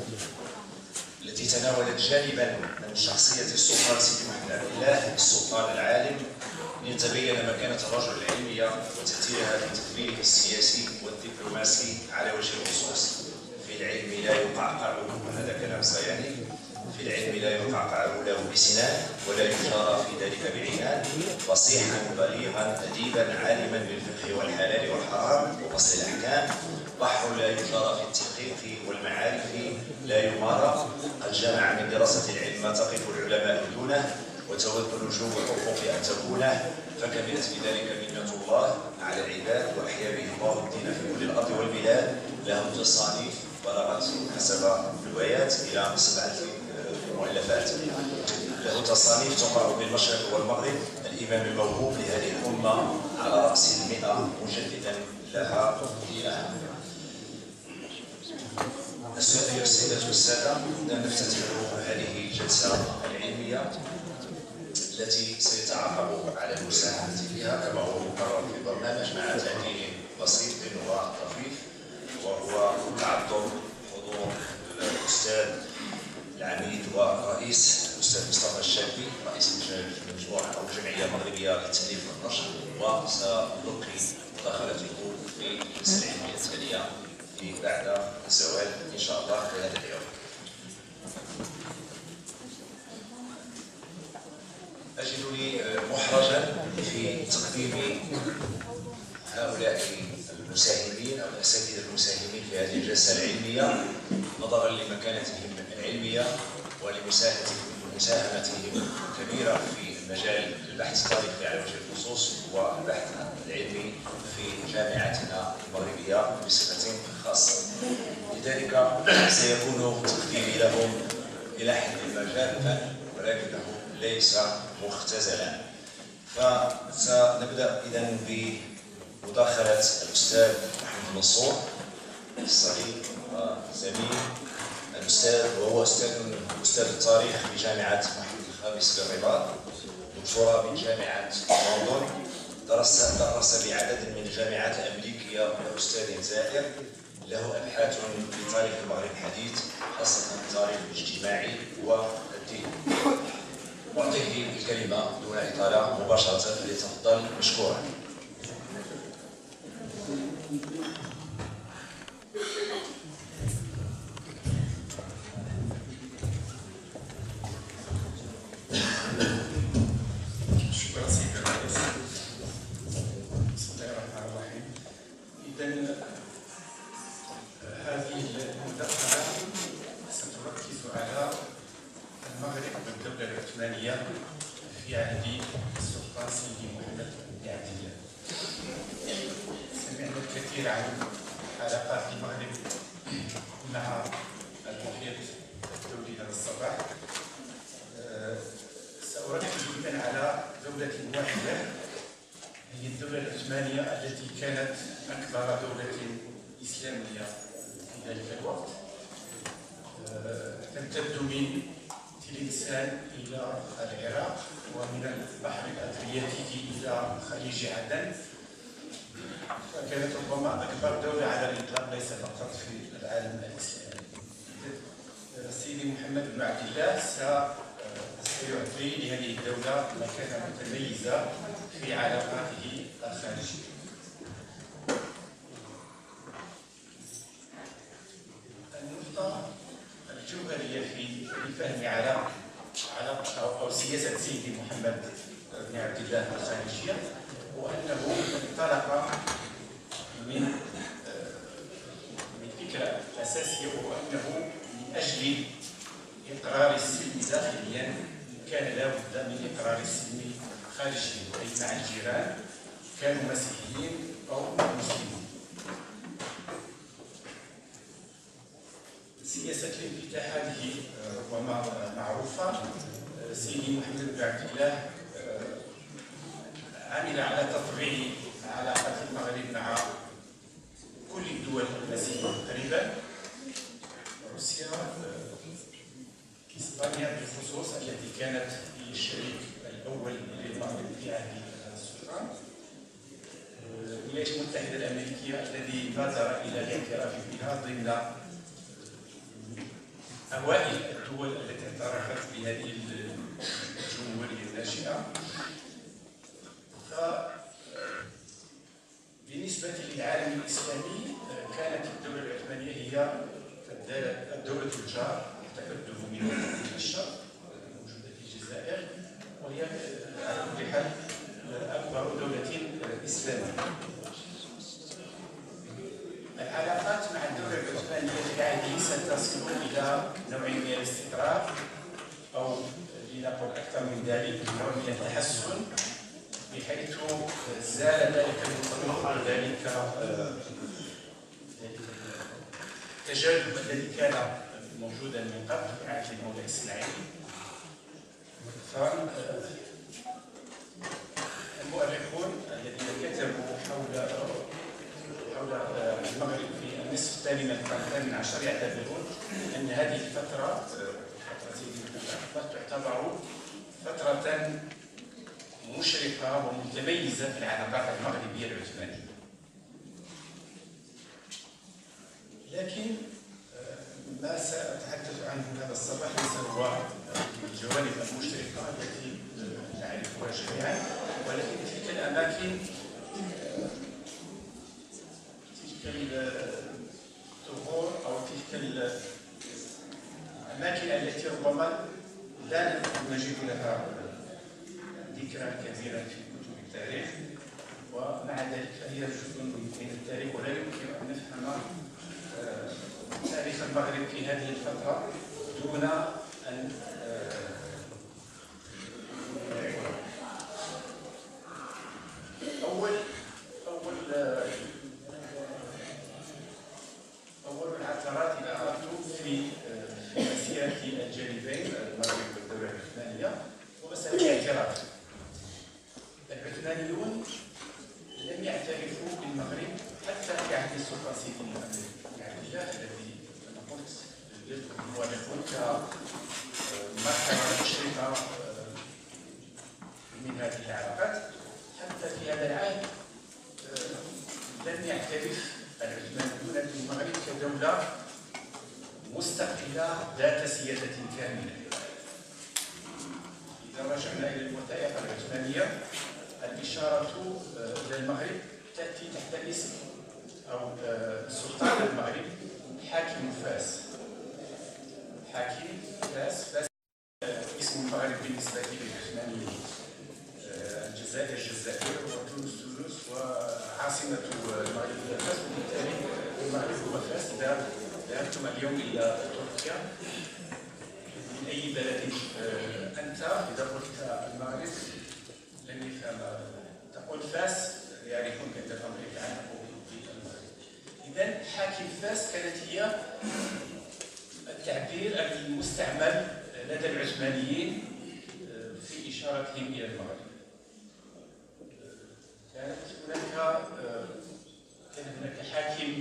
التي تناولت جانبا من شخصية السلطان سيدي محمد عبد الله السلطان العالم ليتبين مكانة الرجل العلمية وتأثيرها في تدبيره السياسي والدبلوماسي على وجه الخصوص. في العلم لا يقعقع، وهذا كلام صياني، في العلم لا يقعقع له بسنان ولا يجار في ذلك بعنان، فصيحا بليغا أديبا عالما بالفقه والحلال والحرام وفصل الأحكام، بحر لا يجار في التدقيق والمعارف لا يمارى، قد جمع من دراسة العلم ما تقف العلماء دونه وتود نجوم الحقوق أن تكونه، فكملت بذلك منة الله على العباد وأحيا به الله الدين في كل الأرض والبلاد. له تصانيف بلغت حسب الروايات إلى سبعة مؤلفات. له تصانيف تقرأ بالمشرق والمغرب، الإمام الموهوب لهذه الأمة على رأس المئة مجددا لها دينها. السادة والسيدات والسادة، نفتتح هذه الجلسة العلمية التي سيتعاقب على المساهمة فيها كما هو مقرر في البرنامج مع تعديل بسيط وطفيف، وهو تعذر حضور الأستاذ العميد ورئيس الأستاذ مصطفى الشابي رئيس مجموعة أو الجمعية المغربية للتأليف والنشر، وسنلقي مداخلته في الجلسة العلمية التالية في بعد الزوال إن شاء الله في هذا اليوم. أجدني محرجا في تقديم هؤلاء المساهمين أو الأساتذة المساهمين في هذه الجلسة العلمية نظرا لمكانتهم العلمية ولمساهمتهم الكبيرة في مجال البحث التاريخي على وجه الخصوص والبحث العلمي في جامعتنا المغربية بصفة خاصة. لذلك سيكون تقديمي لهم إلى حد ما جارفا ولكنه ليس مختزلا. فسنبدأ إذن بمداخلة الأستاذ محمد منصور الصديق وزميل الأستاذ، وهو أستاذ أستاذ التاريخ بجامعة محمد الخامس بالرباط، دكتوراه بجامعة لندن، درس درس بعدد من الجامعات الأمريكية وأستاذ زائر، له أبحاث في تاريخ المغرب الحديث خاصة التاريخ الاجتماعي والديني. أعطيه الكلمة دون إطالة مباشرة، فليتفضل مشكورا. شكرا سيدي الرئيس. بسم الله الرحمن الرحيم. إذا هذه المداخلة ستركز على المغرب والدولة العثمانية في عهد السلطان سيدي محمد بن عبد الله. سمعنا الكثير عن علاقات المغرب مع المحيط الدولي هذا الصباح. سأركز إذن على دولة واحدة، هي الدولة العثمانية التي كانت أكبر دولة إسلامية في ذلك الوقت، تمتد من تلمسان إلى العراق ومن البحر الأدرياتيكي إلى خليج عدن، فكانت ربما أكبر دولة على الإطلاق ليس فقط في العالم الإسلامي. سيدي محمد بن عبد الله سيعطي لهذه الدولة مكانة متميزة في علاقاته الخارجية. النقطة الجوهرية في الفهم على علاقة أو سياسة سيدي محمد بن عبد الله الخارجية هو أنه انطلق من من فكرة أساسية، وهو أنه من أجل إقرار السلم داخليا كان لا بد من إقرار السلم خارجيا، أي مع الجيران كانوا مسيحيين أو مسلمين. سياسة الانفتاح هذه ربما معروفة. سيدي محمد بن عبد الله عمل على تطبيع علاقات المغرب مع كل الدول المسيحية تقريبا، روسيا، إسبانيا بالخصوص التي كانت هي الشريك الأول للمغرب في عهد السلطان، الولايات المتحدة الأمريكية الذي بادر إلى الاعتراف بها ضمن أوائل الدول التي اعترفت بهذه الجمهورية الناشئة. فبالنسبة للعالم الإسلامي كانت الدولة العثمانية هي الدولة الجار تكتب من الشرق الموجودة في الجزائر، وهي على كل حال أكبر دولة إسلامية. العلاقات مع الدولة العثمانية في عهده ستصل إلى نوع من الاستقرار، أو لنقل أكثر من ذلك نوع من التحسن، بحيث زال ذلك المنطلق ذلك التجاذب الذي كان موجودا من قبل في عهد المولى إسماعيل. فالمؤرخون الذين كتبوا حول حول المغرب في النصف الثاني من القرن الثامن عشر يعتبرون أن هذه الفترة فترة سيدي محمد تعتبر فترة مشرقة ومتميزة في العلاقات المغربية العثمانية. لكن ما سأتحدث عنه هذا الصباح ليس هو الجوانب المشرقة التي نعرفها جميعا، ولكن تلك الأماكن تلك الثغور أو تلك الأماكن التي ربما لا نجد لها ذكرى كبيرة في كتب التاريخ، ومع ذلك فهي جزء من التاريخ، ولا يمكن أن نفهم تاريخ المغرب في هذه الفترة دون أن أول أول أول العثرات إلى أردت في في مسيرة الجانبين المغرب والدولة العثمانية ومسألة الاعتراف. العثمانيون لم يعترفوا بالمغرب حتى في عهد السلطان سيدي محمد بن عبد الله الذي كما قلت يذكر المؤرخون كمرحلة مشرقة من هذه العلاقات. حتى في هذا العهد لم يعترف العثمانيون بالمغرب كدولة مستقلة ذات سيادة كاملة. إذا رجعنا إلى الوثائق العثمانية، الإشارة إلى المغرب تأتي تحت اسم أو سلطان المغرب حاكم فاس. حاكم فاس فاس اسم المغرب بالنسبة للعثمانيين، الجزائر الجزائر وتونس تونس وعاصمة المغرب هي فاس، وبالتالي المغرب هو فاس. إذا ذهبتم اليوم إلى تركيا من أي بلد أنت، إذا قلت المغرب لن يفهم، تقول فاس يعرفون أنك تملك عنه المغرب. إذا حاكم فاس كانت هي التعبير المستعمل لدى العثمانيين في إشارتهم إلى المغرب. كانت هناك كان هناك حاكم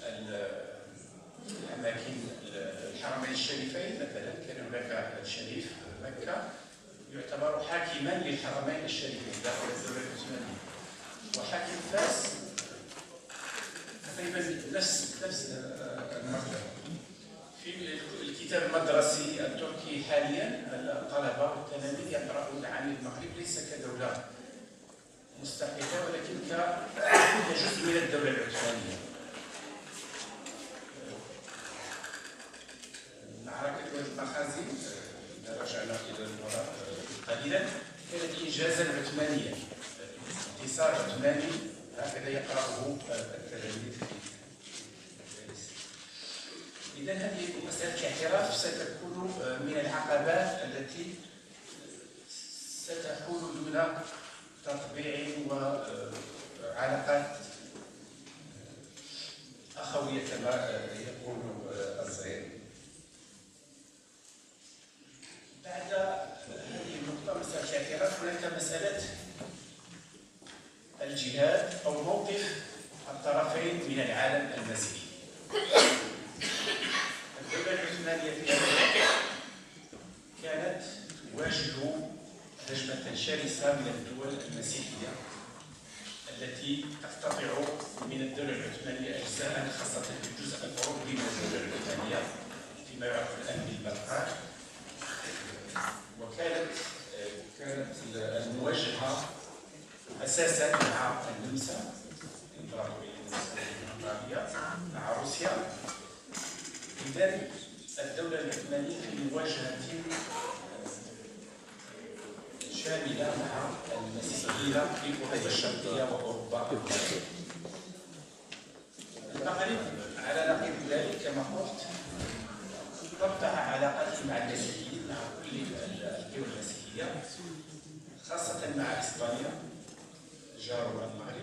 الأماكن الحرمين الشريفين مثلا، كان هناك الشريف مكة يعتبر حاكما للحرمين الشريفين داخل الدولة العثمانية. وحاكم فاس تقريبا نفس نفس المرتبة. في الكتاب المدرسي التركي حاليا الطلبة والتلاميذ يقرؤون عن المغرب ليس كدولة مستقلة ولكن كجزء من الدولة العثمانية. معركة المخازن إذا رجعنا إلى الوراء قليلا كانت إنجازا عثمانيا، انتصار عثماني هكذا يقرأه التلاميذ. إذا هذه مسألة الاعتراف ستكون من العقبات التي ستكون دون تطبيع وعلاقات أخوية كما يقول الزعيم. بعد هذه النقطة مسألة الاعتراف هناك مسألة الجهاد أو موقف الطرفين من العالم المسيحي. الدولة العثمانية في هذا الوقت كانت تواجه هجمة شرسة من الدول المسيحية التي تقتطع من الدولة العثمانية أجزاء، خاصة في الجزء الأوروبي من الدولة العثمانية فيما يعرف الآن بالبلقان. وكانت كانت المواجهة أساسا مع النمسا الإمبراطورية مع روسيا. إذا الدولة العثمانية في مواجهة شاملة مع المسيحيين في أوروبا الشرقية وأوروبا. المغرب على نقيض ذلك كما قلت قطع علاقاته مع المسيحيين، مع كل الدول المسيحية، خاصة مع إسبانيا جار المغرب،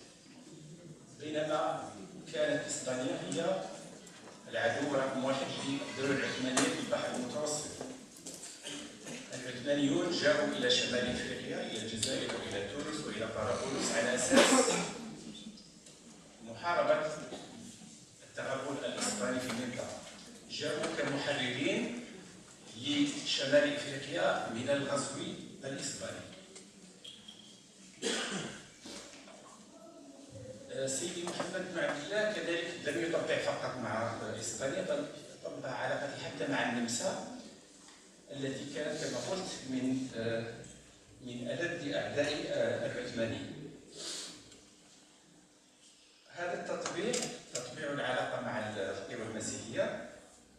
بينما كانت إسبانيا هي العدو رقم واحد للدولة العثمانية في البحر المتوسط. العثمانيون جاءوا إلى شمال إفريقيا، إلى الجزائر وإلى تونس وإلى طرابلس على أساس محاربة التغلغل الإسباني في المنطقة. جاءوا كمحررين لشمال إفريقيا من الغزو الإسباني. سيدي محمد بن عبد الله كذلك لم يطبع فقط مع إسبانيا، بل طبع علاقته حتى مع النمسا التي كانت كما قلت من من ألد أعداء العثمانيين. هذا التطبيع تطبيع العلاقة مع الدول المسيحية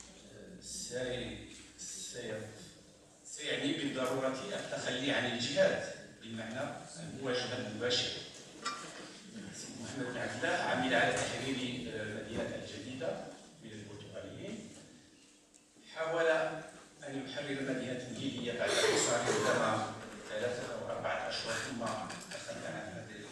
سيعني بالضرورة التخلي عن الجهاد بمعنى المواجهة المباشرة. محمد بن عبد الله عمل على تحرير مدينة الجديدة من البرتغاليين، حاول أن يحرر مدينة ليبيا بعد حصار دام ثلاثة أو أربعة أشهر ثم تخلى عن هذا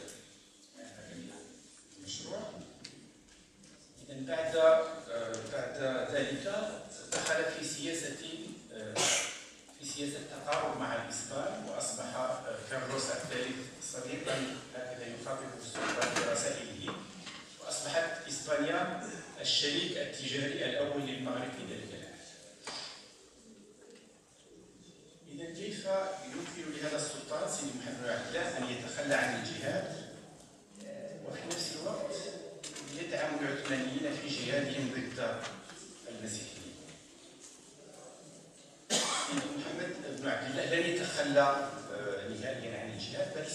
المشروع. إذن بعد بعد ذلك دخل في سياسة في سياسة تقارب مع الإسبان، وأصبح كارلوس الثالث صديقا هكذا يخاطب السلطان في رسائله، وأصبحت إسبانيا الشريك التجاري الأول للمغرب في ذلك العهد. إذا كيف يمكن لهذا السلطان سيدي محمد بن عبد الله أن يتخلى عن الجهاد وفي نفس الوقت يدعم العثمانيين في جهادهم ضد المسيحيين. محمد بن عبد الله لن يتخلى نهائيا عن الجهاد، بل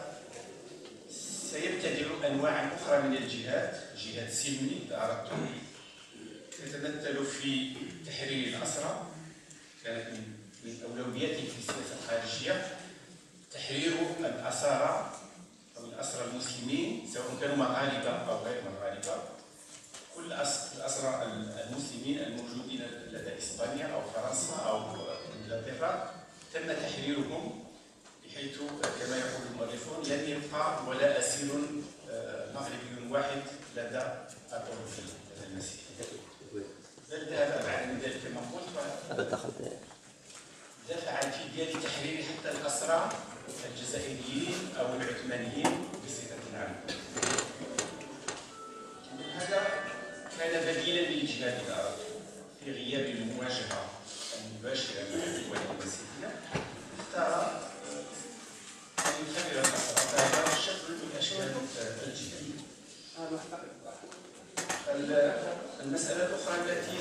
سيبتدع انواعا اخرى من الجهاد، جهاد سلمي اذا اردتم، تتمثل في تحرير الاسرى، كانت من اولوياته في السياسه الخارجيه تحرير الاسارى او الاسرى المسلمين سواء كانوا مغاربه او غير مغاربه، كل الاسرى المسلمين الموجودين لدى اسبانيا او فرنسا او انجلترا تم تحريرهم، بحيث كما يقول المؤرخون لن يبقى ولا اسير مغربي واحد لدى الاوروبيين لدى المسيحيين، بل ذهب ابعد من ذلك كما قلت دفع الفدية لتحرير حتى الاسرى الجزائريين او العثمانيين بصفه عامه. هذا كان بديلا للجهاد العربي في غياب المواجهه المباشره مع الدول المسيحيه، اختار ان يحرر الاسرى، فهذا شكل من اشكال الجهاد. المساله الاخرى التي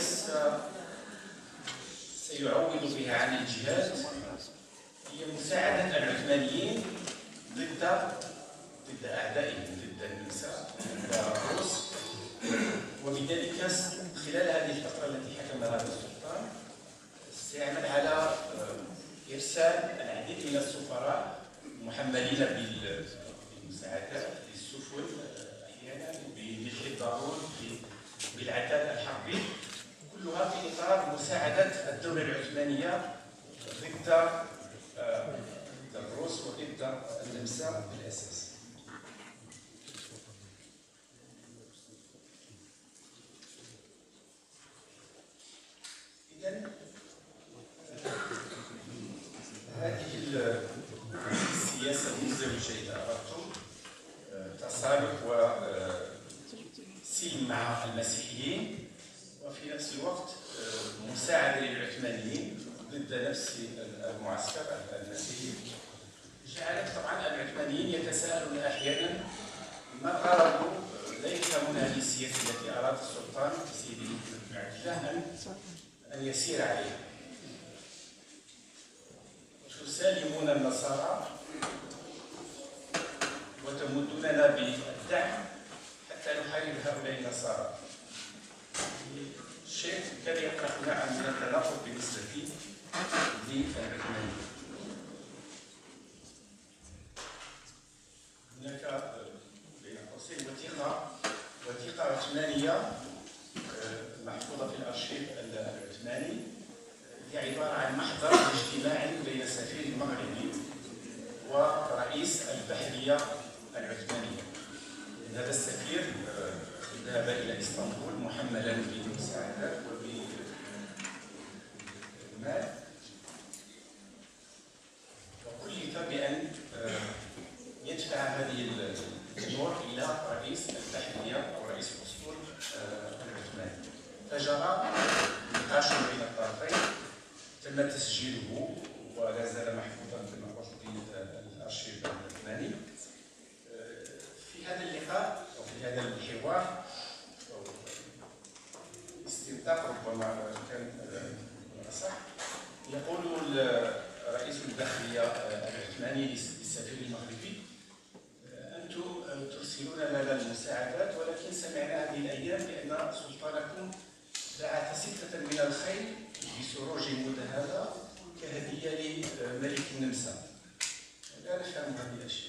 سيعوض بها عن الجهاد هي مساعده العثمانيين ضد ضد اعدائهم، ضد النمسا، ضد الروس، وبذلك خلال هذه الفترة التي حكمها هذا السلطان سيعمل على إرسال العديد من السفراء محملين بالمساعدات، بالسفن أحيانا، بالحضارون، بالعتاد الحربي، كلها في إطار مساعدة الدولة العثمانية ضد الروس وضد النمسا بالأساس. هذه السياسة المزدوجة إذا أردتم تصالح وسلم مع المسيحيين وفي نفس الوقت مساعدة للعثمانيين ضد نفس المعسكر المسيحي، جعلت طبعا العثمانيين يتساءلون أحيانا ما غرض لا يفهمون هذه السياسة التي أراد السلطان سيدي محمد بن عبد الله أن يسير عليها. تسالمون النصارى وتمدوننا بالدعم حتى نحارب هؤلاء النصارى. شيء كان يطرح نوعا من التناقض بالنسبه للعثمانيين. هناك بين قوسين وثيقه وثيقه عثمانيه محفوظه في الارشيف العثماني، هي عبارة عن محضر اجتماعي بين السفير المغربي ورئيس البحرية العثمانية. هذا السفير ذهب إلى إسطنبول محملا بالمساعدات وبالمال، وكلف بأن يدفع هذه الأمور إلى رئيس البحرية أو رئيس الأسطول العثماني. فجرى نقاش بين الطرفين، تم تسجيله ولا زال محفوظا كما قلت في الارشيف العثماني. في هذا اللقاء او في هذا الحوار او استنطاق ربما كان اصح، يقول رئيس البحريه العثماني للسفير المغربي: انتم ترسلون لنا المساعدات، ولكن سمعنا هذه الايام بان سلطانكم بعث ستة من الخيل بسروج مذهبة كهدية لملك النمسا. لا نفهم هذه الأشياء.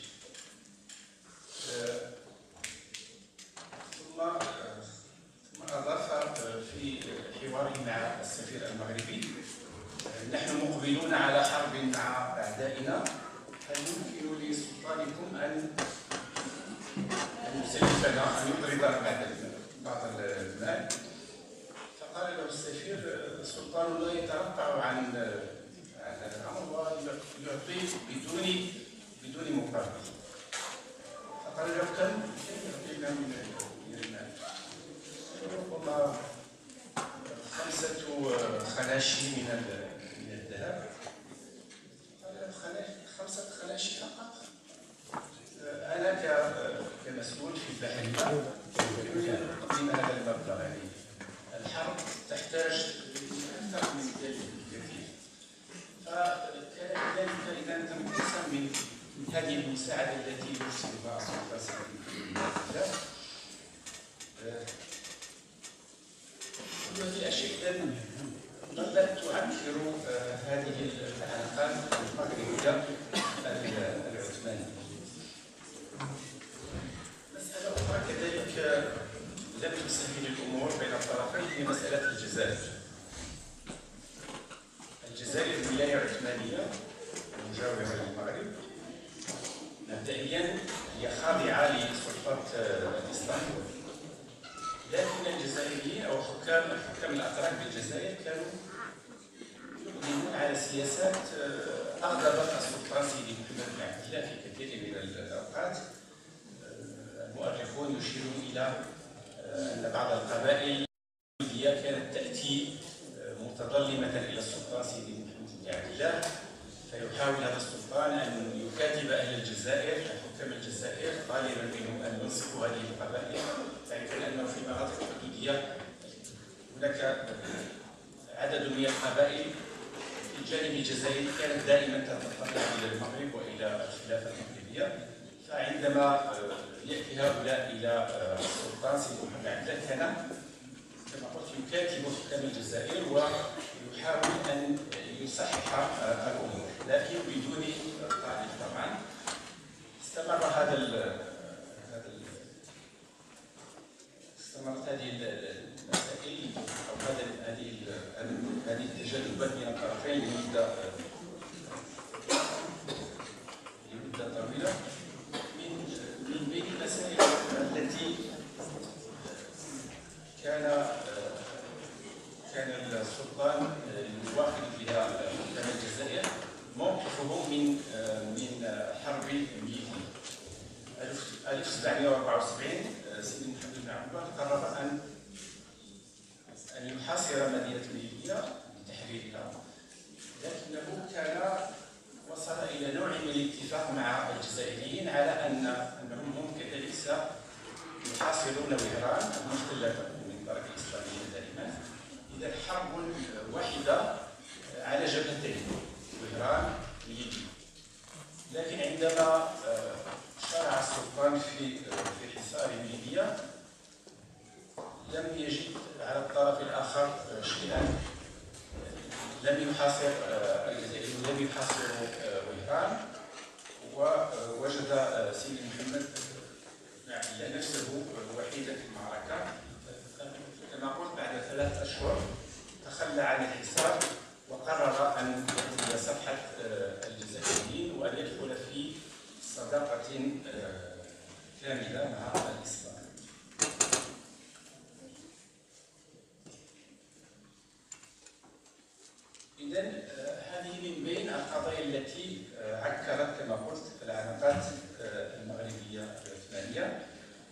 ثم ثم أضاف في حواره مع السفير المغربي: نحن مقبلون على حرب مع أعدائنا، هل يمكن لسلطانكم أن يسلفنا أن يضرب بعض المال؟ قال له السفير: السلطان لا يترفع عن هذا الامر ويعطي بدون بدون مقابل. فقال له: كم يعطينا من المال؟ ربما خمسة خلاشي من من الذهب. قال له: خمسة خلاشي فقط؟ هذه المساعدة التي يرسلها السلطان سيدي محمد. كل هذه الأشياء إذن ظلت تعكر هذه العلاقات المغربية العثمانية. مسألة أخرى كذلك لم تسهل الأمور بين الطرفين هي مسألة الجزائر. الجزائر ولاية عثمانية مجاورة للمغرب، مبدئيا هي خاضعة لسلطات الإسلام، لكن الجزائريين أو حكام الحكام الأتراك بالجزائر كانوا يقدمون على سياسات أغضبت السلطان سيدي محمد بن عبد الله في كثير من الأوقات. المؤرخون يشيرون إلى أن بعض القبائل كانت تأتي متظلمة إلى السلطان سيدي محمد بن عبد الله، فيحاول هذا السلطان أن يكاتب أهل الجزائر حكام الجزائر طالبا منهم أن ينصفوا هذه القبائل، تعرفون أنه في المناطق الحدودية هناك عدد من القبائل في الجانب الجزائري كانت دائما تتطلع إلى المغرب وإلى الخلافة المغربية. فعندما يأتي هؤلاء إلى السلطان سيدي محمد بن عبد الله كان كما قلت يكاتب حكام الجزائر ويحاول أن يصحح الأمور، لكن بدون تعليق طبعا. استمر هذا ال استمرت هذه المسائل أو هذا هذه هذه التجاذبات بين الطرفين لمدة لمدة طويلة. من بين المسائل التي كان كان السلطان يواخذ بها حكام الجزائر موقفه من من حرب ميليتي ألف وسبعمائة وأربعة وسبعين. سيدي محمد بن عبد الله قرر ان ان يحاصر مدينه ميليتيا بتحريرها، لكنه كان وصل الى نوع من الاتفاق مع الجزائريين على ان انهم هم كذلك سيحاصرون وهران المحتله من الطرف الاسلامي دائما. اذا حرب واحده على جبهتين وهران ليبيا. لكن عندما شرع السلطان في في حصار ليبيا لم يجد على الطرف الاخر شيئا، لم يحاصر الجزائر لم يحاصر وهران، ووجد سيدي محمد بن نفسه وحيدا في المعركه. كما قلت بعد ثلاث اشهر تخلى عن الحصار وقرر ان يدخل صفحه الجزائريين وان يدخل في صداقه كامله مع الاسلام. إذن هذه من بين القضايا التي عكرت كما قلت العلاقات المغربية العثمانية.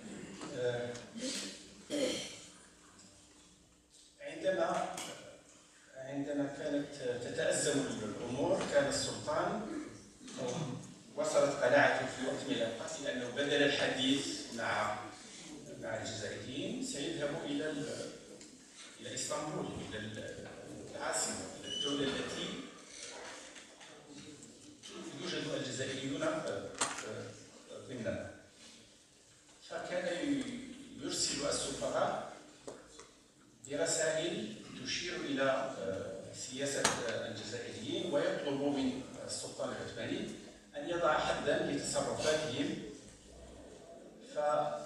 عندما عندما كانت تتأزم الأمور كان السلطان وصلت قناعته في وقت من الأوقات إلى أنه بدل الحديث مع مع الجزائريين سيذهب إلى إلى إسطنبول، إلى العاصمة، الدولة التي يوجد الجزائريون ضمنها. فكان يرسل السفراء برسائل تشير إلى سياسة الجزائريين ويطلب من السلطان العثماني أن يضع حدا لتصرفاتهم. ف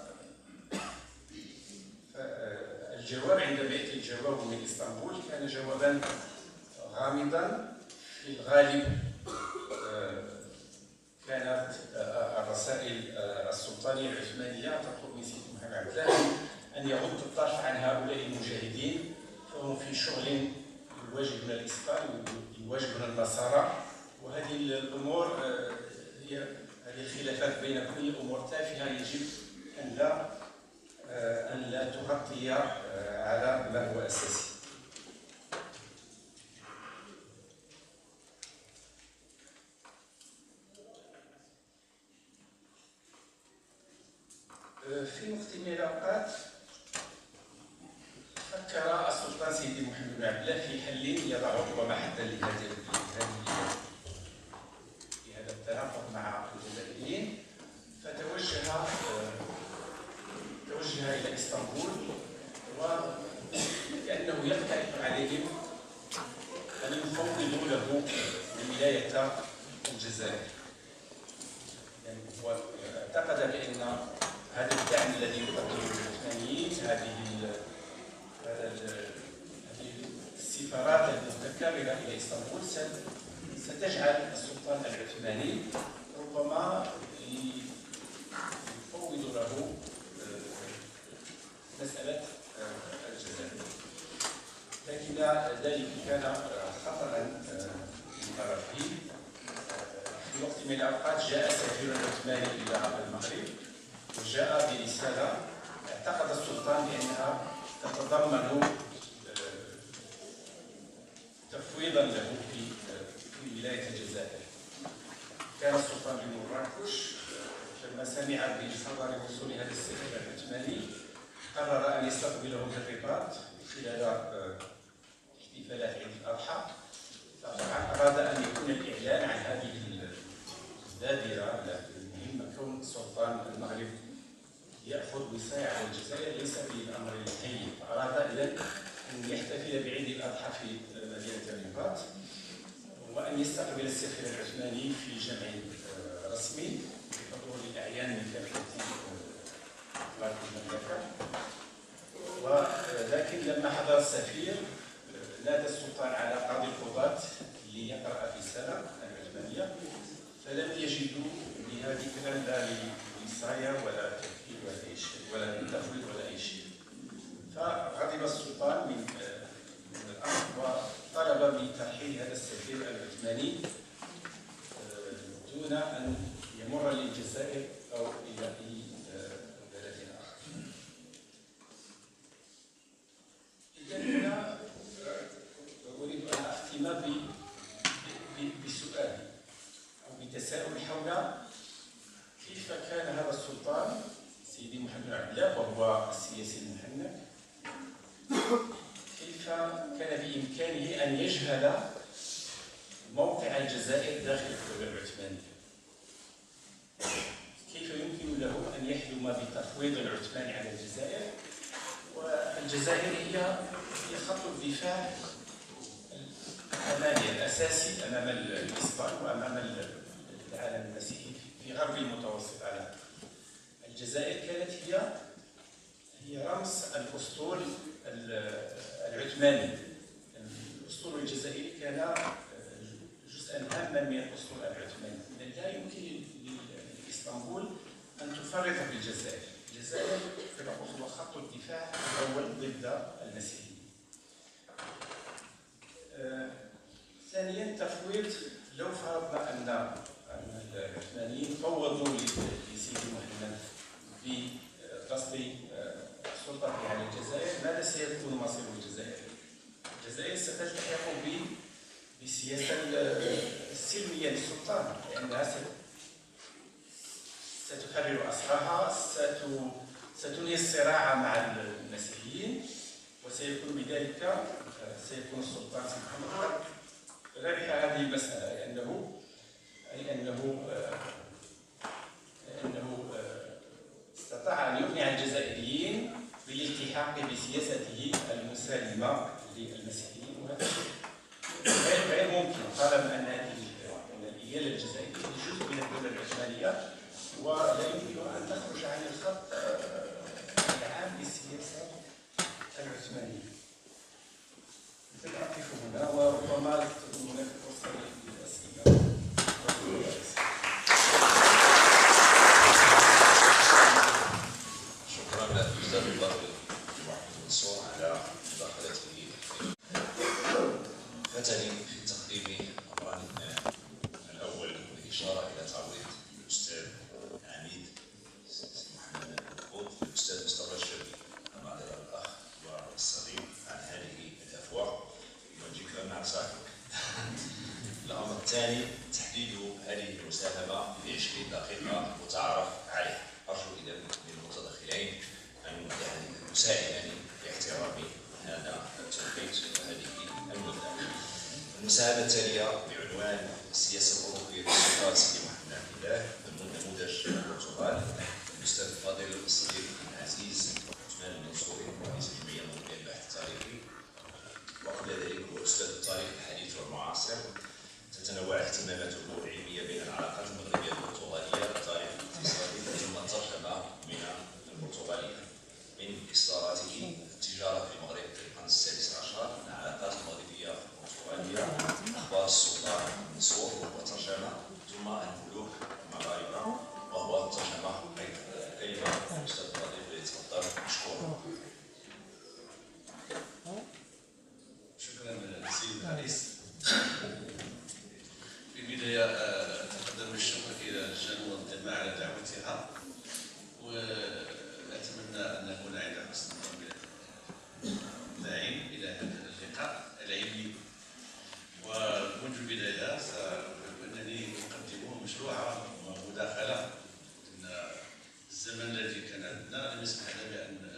الجواب عندما يأتي الجواب من اسطنبول كان جوابا غامضا. في الغالب كانت الرسائل السلطانية العثمانية تطلب من سيدي محمد عبد الله أن يغض الطرف عن هؤلاء المجاهدين، فهم في شغل يواجهون الإسلام يواجهون النصارى، وهذه الأمور هي هذه الخلافات بين كل أمور تافهة يجب أن لا أن لا تغطي على ما هو أساسي. في وقت من الأوقات فكر السلطان سيدي محمد بن عبد الله في حل يضع ربما حدا لهذا لهذا التناقض مع الجزائريين، فتوجه توجه إلى إسطنبول، وكأنه يقترح عليهم أن يفوضوا له ولاية الجزائر. يعني هو اعتقد بأن هذا الدعم الذي يقدمه العثمانيين، هذه السفارات المتكررة إلى إسطنبول ستجعل السلطان العثماني ربما يفوض له مسألة الجزائر، لكن ذلك كان خطرا لطرفه. في وقت من الأوقات جاء سفير العثماني إلى المغرب وجاء برسالة اعتقد السلطان بأنها تتضمن تفويضا له في في ولاية الجزائر. كان السلطان بمراكش لما سمع بخبر وصول هذا السفير العثماني قرر أن يستقبله بالرباط خلال احتفالات عيد الأضحى. طبعا أراد أن يكون الإعلان عن هذه البادرة المهمة، كون سلطان المغرب يأخذ وصاية على الجزائر ليس بالأمر الهين. أراد إذن أن يحتفل بعيد الأضحى في مدينة الرباط، وأن يستقبل السفير العثماني في جمع رسمي بحضور الأعيان من كافة أفراد المملكة. ولكن لما حضر السفير نادى السلطان على قاضي القضاة ليقرأ الرسالة العثمانية، فلم يجدوا بهذه لا لوصاية ولا تكفير ولا أي شيء ولا تفويض ولا أي شيء. فغضب السلطان من الأمر وطلب بترحيل هذا السفير العثماني دون أن يمر للجزائر أو إلى أي بلد آخر. إذا هنا أريد أن أختم بسؤال أو بتساؤل حول كيف كان هذا السلطان سيدي محمد بن عبد الله وهو السياسي المحنك، كيف كان بإمكانه أن يجهل موقع الجزائر داخل الدولة العثمانية؟ كيف يمكن له أن يحلم بتفويض العثماني على الجزائر، والجزائر هي هي خط الدفاع الأمامي الأساسي أمام الإسبان وأمام العالم المسيحي في غرب المتوسط. على الجزائر كانت هي هي رمز الأسطول العثماني. الأسطول الجزائري كان جزءا هاما من الأسطول العثماني. لا يمكن لإسطنبول أن تفرط في الجزائر. الجزائر هو خط الدفاع الأول ضد المسيحيين. آه، ثانيا تفويض، لو فرضنا أن العثمانيين فوضوا لسيدي محمد بقصد سلطته على الجزائر، ماذا سيكون مصير الجزائر؟ الجزائر ستلتحق بالسياسة السلمية للسلطان، لأنها ستحرر أسراها، ستنهي الصراع مع المسيحيين، وسيكون بذلك سيكون السلطان سبحانه وتعالى ربح هذه المسألة، لأنه أي أنه أنه استطاع أن يقنع الجزائريين بالالتحاق بسياسته المسالمة للمسيحيين، وهذا غير غير ممكن طالما أن هذه الإيالة الجزائرية جزء من الدولة العثمانية، ولا يمكن أن تخرج عن الخط العام للسياسة العثمانية. سأقف هنا وربما تكون هناك فرصة للأسئلة. شكرا للأستاذ الفاضل محمد منصور على مداخلته. فتني في التقديم أمران اثنان. الأول الإشارة إلى تعويض الأستاذ عميد محمد القط الأستاذ مصطفى الشربي أمام الأخ والصديق عن هذه الأفواه ونجيك مع صاحبك. الأمر الثاني تحديد هذه المساهمة في عشرين دقيقة متعارف عليها. أرجو إذا من المتدخلين أن يساعدني في احترام هذا التوقيت وهذه المدة. المساهمة التالية بعنوان السياسة الأوروبية للسلطان سيدي محمد بن عبد الله تنوع اهتماماته العلميه بين العلاقات المغربيه البرتغاليه التاريخ الاقتصادي ثم الترجمه من البرتغاليه من اصداراته التجاره في المغرب في القرن السادس عشر، العلاقات المغربيه البرتغاليه، اخبار السلطان، صور وترجمه، ثم الملوك المغاربه وهو الترجمه ايضا. كلمه الاستاذ الفاضل يتفضل مشكور. شكرا سيد الرئيس. في البداية أتقدم بالشكر إلى اللجنة المنظمة على دعوتها، وأتمنى أن نكون عند حسن الظن داعين إلى هذا اللقاء العلمي. ومنذ البداية سأحب أنني أقدم مشروع مداخلة أن الزمن الذي كان عندنا لم يسمح لنا بأن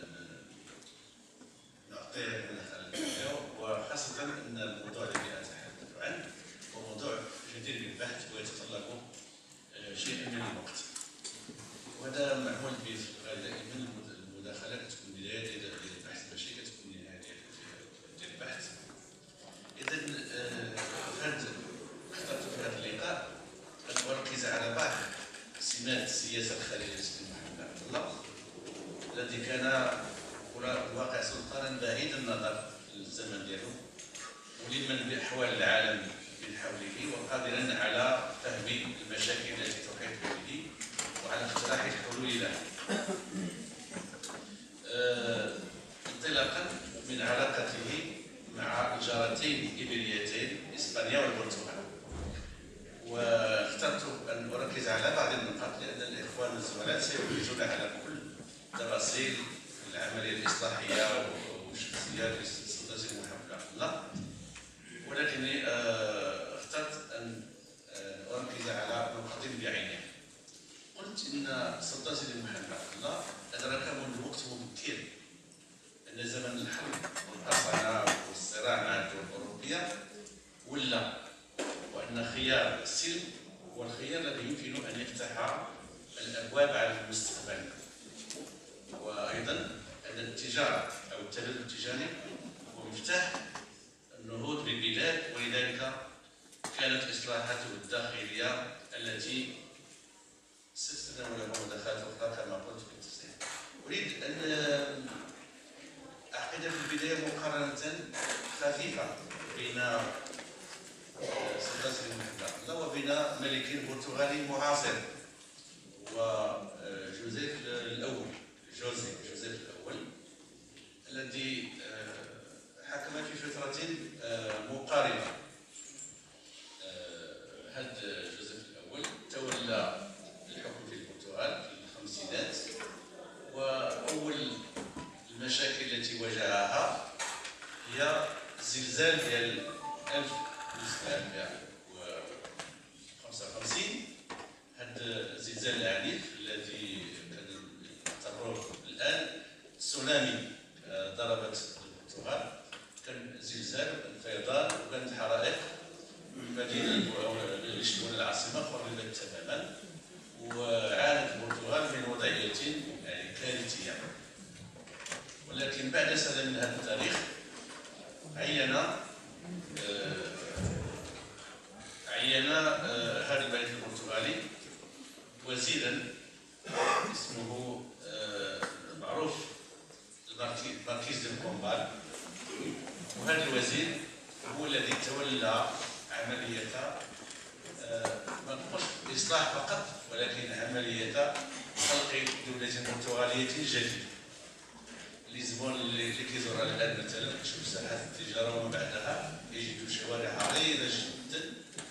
نعطيه مداخلة، وخاصة أن الموضوع الذي أتحدث عنه هو موضوع جدير بالبحث ويتطلب شيئا من الوقت، وهذا معمول به في الغالب. دائما المداخلة كتكون بداية ديال البحث ماشي كتكون نهاية ديال البحث. إذا هذا اخترت في هذا اللقاء أن أركز على بعض سمات السياسة الخارجية للسيد محمد عبد الله الذي كان الواقع سلطانا بعيد النظر الزمن ديالو ملما باحوال العالم من حوله وقادرا على فهم المشاكل التي تحيط به وعلى اقتراح الحلول لها. انطلاقا من علاقته مع الجارتين الإبريتين اسبانيا والبرتغال، واخترت ان اركز على بعض النقاط لان الاخوان والزملاء سيركزون على كل تفاصيل العمليه الاصلاحيه والشخصيه للسلطان محمد عبد الله، ولكني اخترت ان اركز على نقطه بعينها. قلت ان السلطان سيدي محمد عبد الله ادرك منذ وقت مبكر ان زمن الحرب والقصنع والصراع مع الدول الاوروبيه ولا، وان خيار السلم هو الخيار الذي يمكن ان يفتح الابواب على المستقبل، وايضا ان التجاره او التبادل التجاري هو مفتاح النهوض بالبلاد، ولذلك كانت اصلاحاته الداخليه التي ستتناولها مداخلات اخرى كما قلت في التفسير. اريد ان اعقد في البدايه مقارنه خفيفه بين السلطان سيدي محمد عبد الله وبين ملك برتغالي معاصر وجوزيف الاول جوزيف جوزيف الاول الذي حكم في فتره مقاربه. هذا جوزيف الاول تولى الحكم في البرتغال في الخمسينات، واول المشاكل التي واجهها هي الزلزال ديال ألف وتسعمائة وخمسة وخمسين، هذا الزلزال العنيف الذي كنعتبروه الان تسونامي ضربت البرتغال. كان زلزال فيضان وكانت حرائق المدينه لشمال العاصمه خربت تماما، وعانت البرتغال من وضعيه يعني كارثيه. ولكن بعد سنه من هذا التاريخ عين عين هذا الملك البرتغالي وزيرا اسمه معروف الماركيز دي بومبال، وهذا الوزير هو الذي تولى عمليه ما نقولش اصلاح فقط ولكن عمليه خلق دوله برتغاليه جديده. لشبون اللي كيزورها الان مثلا كيشوف ساحات التجاره وما بعدها يجدوا شوارع عريضه جدا،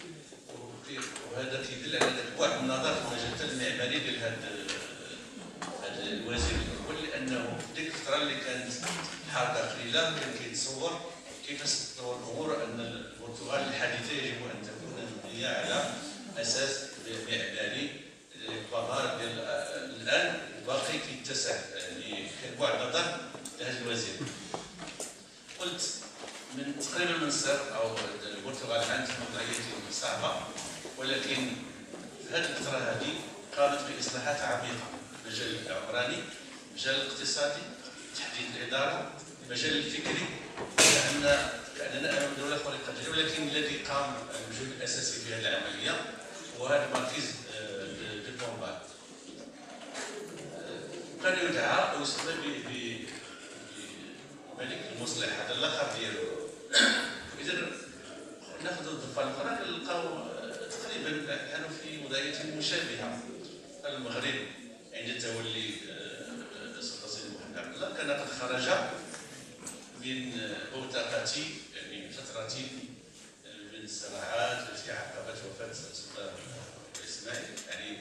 وهذا كيدل على ذاك بعد النظر في المجال المعماري ديال هذا هذا الوزير الاول، لانه في ديك الفتره اللي كانت الحركه قليله كان كيتصور كيفاش تطور الامور ان البرتغال الحديثه يجب ان تكون مبنيه على اساس معماري الكبار ديال الان باقي كيتسع، يعني كان بعد نظر لهذا الوزير. قلت من تقريبا من الصفر او البرتغال عندها وضعيه صعبه، ولكن في هذه الفتره هذه قامت باصلاحات عميقه في المجال العمراني، المجال الاقتصادي، تحديد الاداره، المجال الفكري، لان كاننا امام دوله خلقت جديده، ولكن الذي قام المجهود الاساسي في هذه العمليه هو هذا المركز دو بومبال. كان يدعى او يسمى بملك المصلح، هذا اللقب ديالو. اذا ناخذ الضفه الاخرى كنلقاو تقريبا كانوا في وضعيه مشابهه. المغرب عند تولي السلطه سيدي محمد عبد الله كان قد خرج من بوتقه، يعني من فتره من الصراعات التي عقبت وفاه السلطان اسماعيل، يعني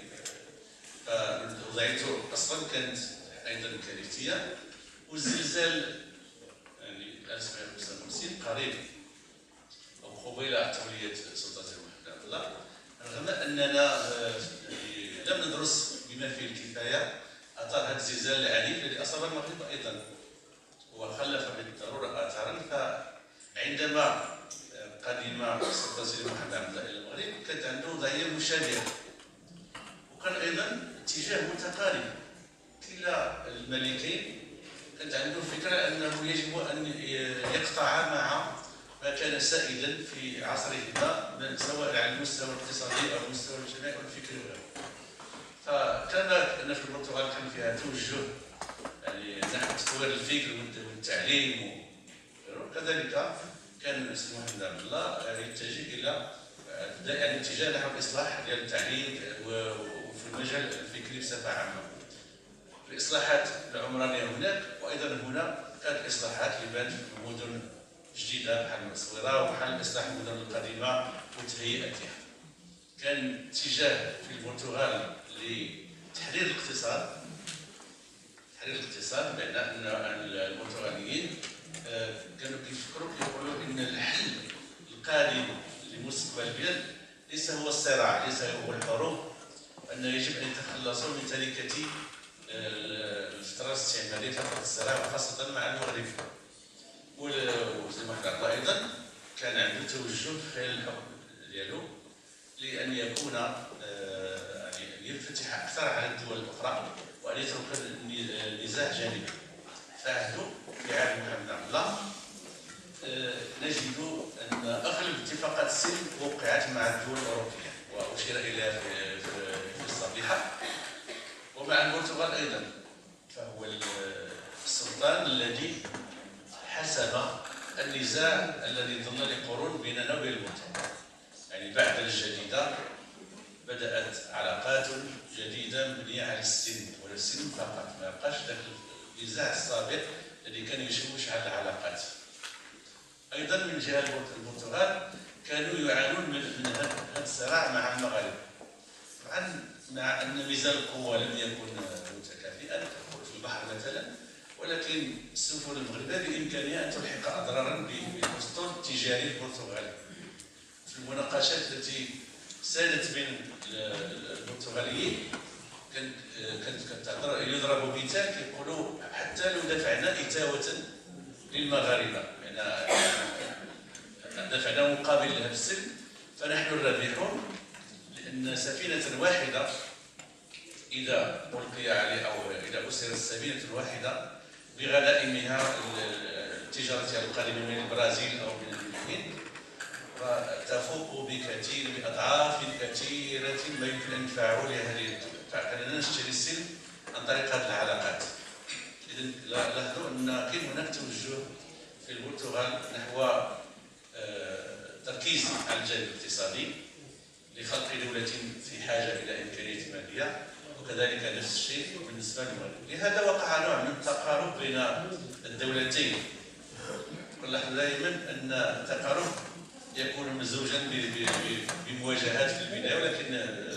فوضعيته اصلا كانت ايضا كارثيه. والزلزال يعني ألف وتسعمائة وخمسة وخمسين قريب او قبيل توليه السلطان سيدي محمد عبد الله، رغم اننا لم ندرس بما فيه الكفايه اثار هذا الزلزال العنيف الذي اصاب المغرب ايضا وخلف بالضروره اثارا. فعندما قدم السلطان سيدي محمد عبد الله الى المغرب كانت عنده وضعيه مشابهه، وكان ايضا اتجاه متقارب. كلا الملكين كانت عنده فكره انه يجب ان يقطع مع ما كان سائدا في عصرهما سواء على المستوى الاقتصادي او المستوى الاجتماعي او الفكري وغيره. فكان ان في البرتغال كان فيها توجه يعني نحو تطوير الفكر والتعليم وغيره. كذلك كان السيد محمد عبد الله يتجه الى يعني اتجاه نحو الاصلاح ديال التعليم وفي المجال الفكري بصفه عامه. الاصلاحات العمرانيه هناك، وايضا هنا كانت اصلاحات لبناء مدن جديده بحال الصويره وبحال اصلاح المدن القديمه وتهيئتها. كان اتجاه في البرتغال لتحرير الاقتصاد، تحرير الاقتصاد بان ان البرتغاليين كانوا كيفكروا كيقولوا ان الحل القادم لمستقبل البلاد ليس هو الصراع، ليس هو الحروب، ان يجب ان يتخلصوا من تركه الفتره الاستعماريه، فتره الصراع وخاصه مع المغرب. وسيدي محمد عبد الله ايضا كان عنده توجه خلال الحكم ديالو لان يكون يعني ينفتح اكثر على الدول الاخرى وان يترك النزاع جانبا. فعهده في عهد محمد عبد الله نجد ان اغلب اتفاقات السلم وقعت مع الدول الاوروبيه واشير اليها في الصبيحه، ومع البرتغال ايضا. فهو السلطان الذي حسب النزاع الذي ظل لقرون بيننا وبين البرتغال. يعني بعد الجديده بدات علاقات جديده مبنيه على السلم ولا السلم فقط، ما بقاش ذاك النزاع السابق الذي كان يشوش على العلاقات. ايضا من جهه البرتغال كانوا يعانون من هذا الصراع مع المغاربه، طبعا مع ان ميزان القوه لم يكن متكافئا في البحر مثلا، ولكن السفن المغربيه بامكانها ان تلحق اضرارا بالاسطول التجاري البرتغالي. في المناقشات التي سادت بين البرتغاليين كانت كانت يضرب مثال كيقولوا حتى لو دفعنا اتاوه للمغاربه، يعني دفعنا مقابل لهذا السلم فنحن الرابحون، لان سفينه واحده اذا القي عليه او اذا اسرت السفينه الواحده بغنائمها التجارة القادمة من البرازيل أو من الهند وتفوق بكثير بأضعاف كثيرة ما يمكن أن ندفعه لهذه الدول. فكنا نشتري السلم عن طريق هذه العلاقات. إذن لاحظوا أن كاين هناك توجه في البرتغال نحو تركيز على الجانب الاقتصادي لخلق دولة في حاجة إلى إمكانيات مالية، وكذلك نفس الشيء بالنسبه للمغرب. لهذا وقع نوع من التقارب بين الدولتين. نلاحظ دائما ان التقارب يكون مزوجا بمواجهات في البدايه، ولكن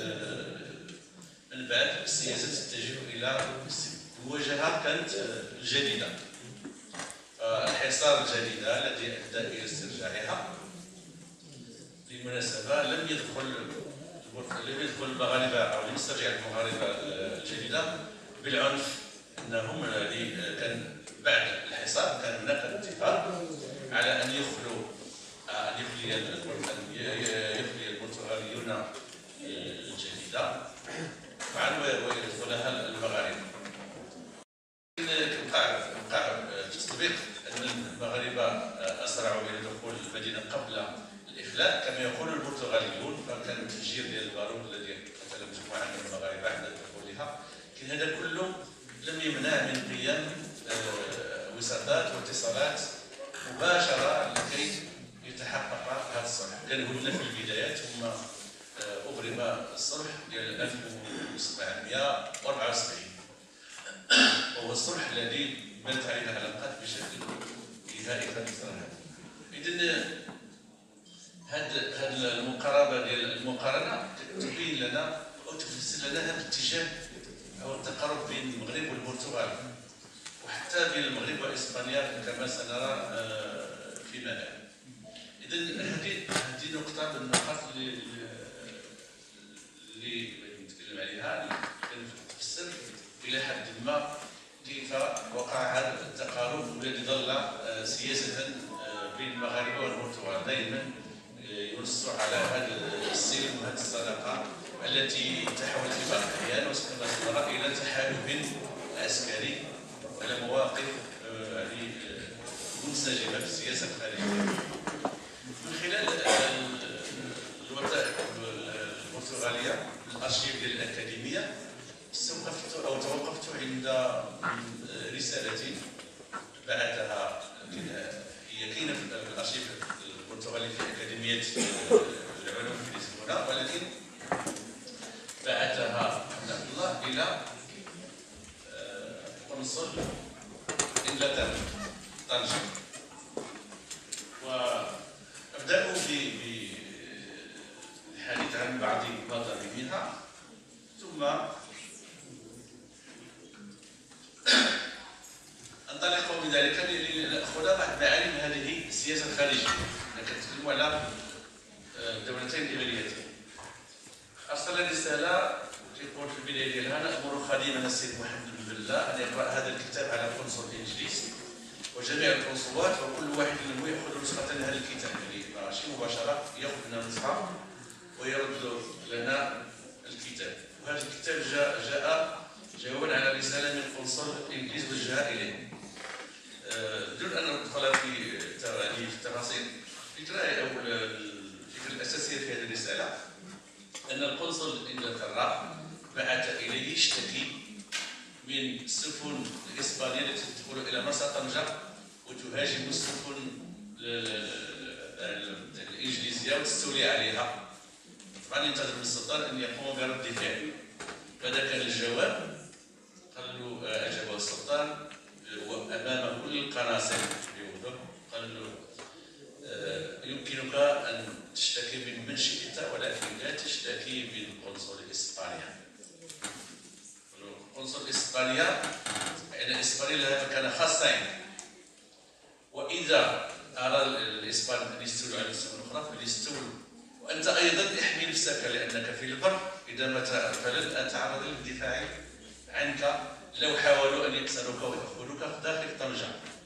من بعد السياسه تتجه الى المواجهه كانت جديده. الحصار الجديده الذي ادى الى استرجاعها بالمناسبه لم يدخل لم يدخل المغاربه او لم يسترجع المغاربه الجديده بالعنف، انهم كان بعد الحصار كان هناك اتفاق على ان يخلو ان يخلي يخلي البرتغاليون الجديده طبعا ويدخلها المغاربه. وقع وقع في التطبيق ان المغاربه اسرعوا الى دخول لكن هذا كله لم يمنع من قيام آه، وساطات واتصالات مباشره لكي يتحقق هذا الصلح. كان قلنا في البدايات ثم أبرم الصلح ديال ألف وسبعمائة وأربعة وسبعين، وهو الصلح الذي بنت عليه العلاقات بشكل نهائي في الفترة هذه. إذن هذه هذه المقاربة ديال المقارنة تبين لنا أو تفسر لنا هذا الاتجاه أو التقارب بين المغرب والبرتغال، وحتى بين المغرب وإسبانيا كما سنرى فيما بعد. إذن هذه هذه نقطة من النقاط اللي اللي نتكلم عليها اللي تفسر إلى حد ما كيف وقع هذا التقارب والذي ظل سياسة بين المغاربة والبرتغال، دائما ينص على هذا السلم وهذه الصداقة التي تحولت في بعض الأحيان وكما سنرى إلى تحالف عسكري على مواقف منسجمة في السياسة الخارجية. من خلال الوثائق البرتغالية الأرشيف ديال الأكاديمية استوقفت أو توقفت عند رسالة بعثها، هي كاينة في الأرشيف البرتغالي في أكاديمية العلوم في لشبونة، ولكن بعثها عبد الله إلى قنصل إنجلترا طنجة. وأبدأ بالحديث عن بعض مضامينها ثم انطلق من ذلك لنأخذ بعض معالم هذه السياسة الخارجية. نتكلم على دولتين إيمانيتين. أرسل رسالة يقول في البداية ديالها: نأمر خادمنا السيد محمد بن بلة أن يقرأ هذا الكتاب على قنصل إنجليز وجميع القنصلات، وكل واحد منهم يأخذ نسخة من هذا الكتاب، يعني ماشي مباشرة يأخذ لنا نسخة ويرد لنا الكتاب. وهذا الكتاب جاء جاء جوابا على رسالة من قنصل إنجليز وجهها إليه. دون أن ندخل في التفاصيل، الفكرة أو الفكرة الأساسية في هذه الرسالة أن القنصل إنجلترا بعث إليه يشتكي من السفن الإسبانية التي تدخل إلى مرسى طنجة وتهاجم السفن الإنجليزية وتستولي عليها. طبعا ينتظر من السلطان أن يقوم برد فعل. فهذا كان الجواب. قال له أجابه السلطان وأمام كل القناصل بوضوح، قال له يمكنك أن تشتكي من من شئت ولكن لا تشتكي من قنصل إسبانيا. قنصل إسبانيا يعني إسبانيا لها مكانة خاصة، وإذا أراد الإسبان أن يستولوا على السفن الأخرى فليستولوا، وأنت أيضا احمي نفسك لأنك في البر إذا ما فلن أتعرض للدفاع عنك لو حاولوا أن يكسروك ويأخذوك داخل طنجة.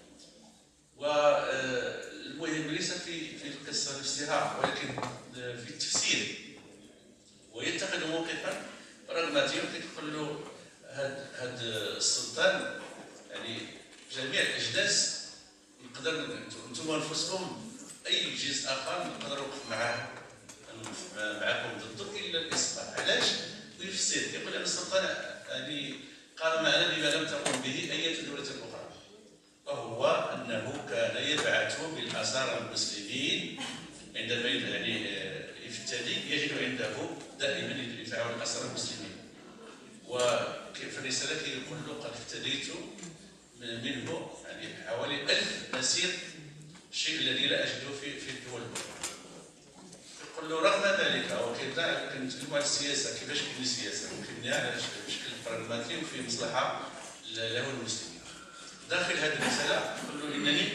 والمهم ليس في في القصة نفسها ولكن في التفسير. ويتخذ موقفا براغماتيا كيقول له هاد هاد السلطان يعني جميع الأجناس نقدر انتم انفسكم اي جنس اخر نقدر نوقف معاه معكم ضده الا الاسبان. علاش؟ ويفسر يقول ان السلطان يعني قال معنا بما لم تقم به اي دوله اخرى، وهو انه كان يبعث بالاسارى المسلمين عندما يعني يفتدي يجد عنده دائما يدفع عن الاسارى المسلمين. وفي الرساله يقول له قد افتديت منه يعني حوالي ألف أسير، الشيء الذي لا أجده في في الدول الأخرى. يقول له رغم ذلك وكذا كنتكلموا على السياسة كيفاش كاين السياسة ممكن على شكل براغماتي وفي مصلحة له المسلمين. داخل هذه الرسالة يقول له إنني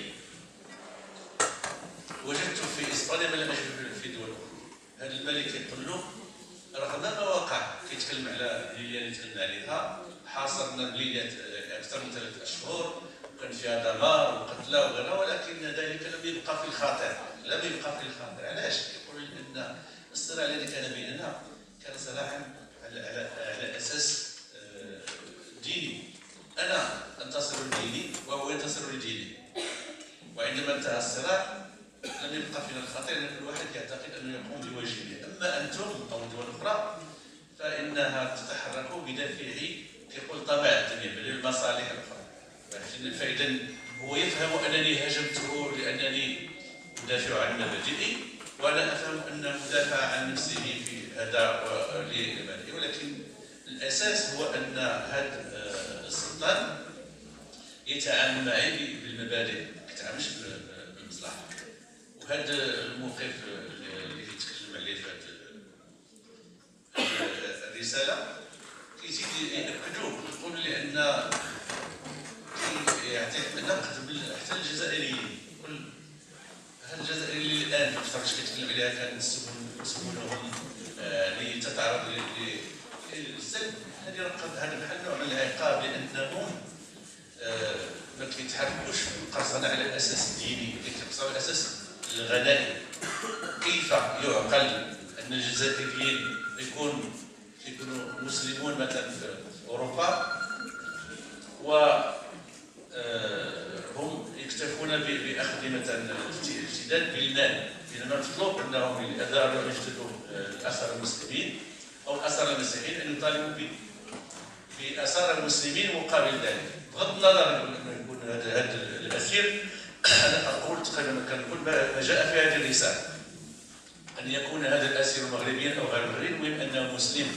وجدت في إسبانيا ما لم أجد في دول أخرى. هذا الملك يقول له رغم ما وقع كيتكلم على اللي اللي تكلمنا عليها، حاصرنا المدينة أكثر من ثلاث أشهر وكان فيها دمار وقتلى وغيرها، ولكن ذلك لم يبقى في الخاطر، لم يبقى في الخاطر. علاش؟ يقول ان الصراع الذي كان بيننا كان صراعا على على على اساس ديني، انا انتصر لديني وهو ينتصر لديني. وعندما انتهى الصراع لم يبقى فينا الخطر لان كل واحد يعتقد انه يقوم بواجبه. اما انتم او الدول الاخرى فإنها تتحرك بدافع كيقول طبع الدنيا بل المصالح الأخرى. فإذا هو يفهم أنني هاجمته لأنني أدافع عن مبادئي، وأنا أفهم أنه مدافع عن نفسه في هذا لمبادئي، ولكن الأساس هو أن هذا السلطان يتعامل معي بالمبادئ، ما يتعاملش بالمصلحة. وهذا الموقف اللي كيتكلم عليه في هذه الرسالة كيزيد يأكدوه، يقول لأن يعطيك نقد حتى الجزائريين. كل الجزائريين الآن في الفترة اللي كيتكلم عليها كان سبلهم لتتعرض للسلب، هذه هذا بحال نوع من العقاب، لأنهم ما كيتحركوش في القرصنة على الأساس الديني، كيتقصوا على الأساس الغنائي. كيف يعقل أن الجزائريين يكون يكونوا مسلمون مثلا في أوروبا وهم يكتفون بأخذ مثلا الارتداد بالمال، بينما المطلوب أنهم إذا أرادوا أن يجتثوا الأسرى المسلمين أو الأسرى المسيحيين أن يطالبوا بأسرى المسلمين مقابل ذلك، بغض النظر أن يكون هذا الأسير. أنا أقول تقريبا كنقول ما جاء في هذه الرسالة أن يكون هذا الأسير مغربيا أو غير مغربي، المهم أنه مسلم.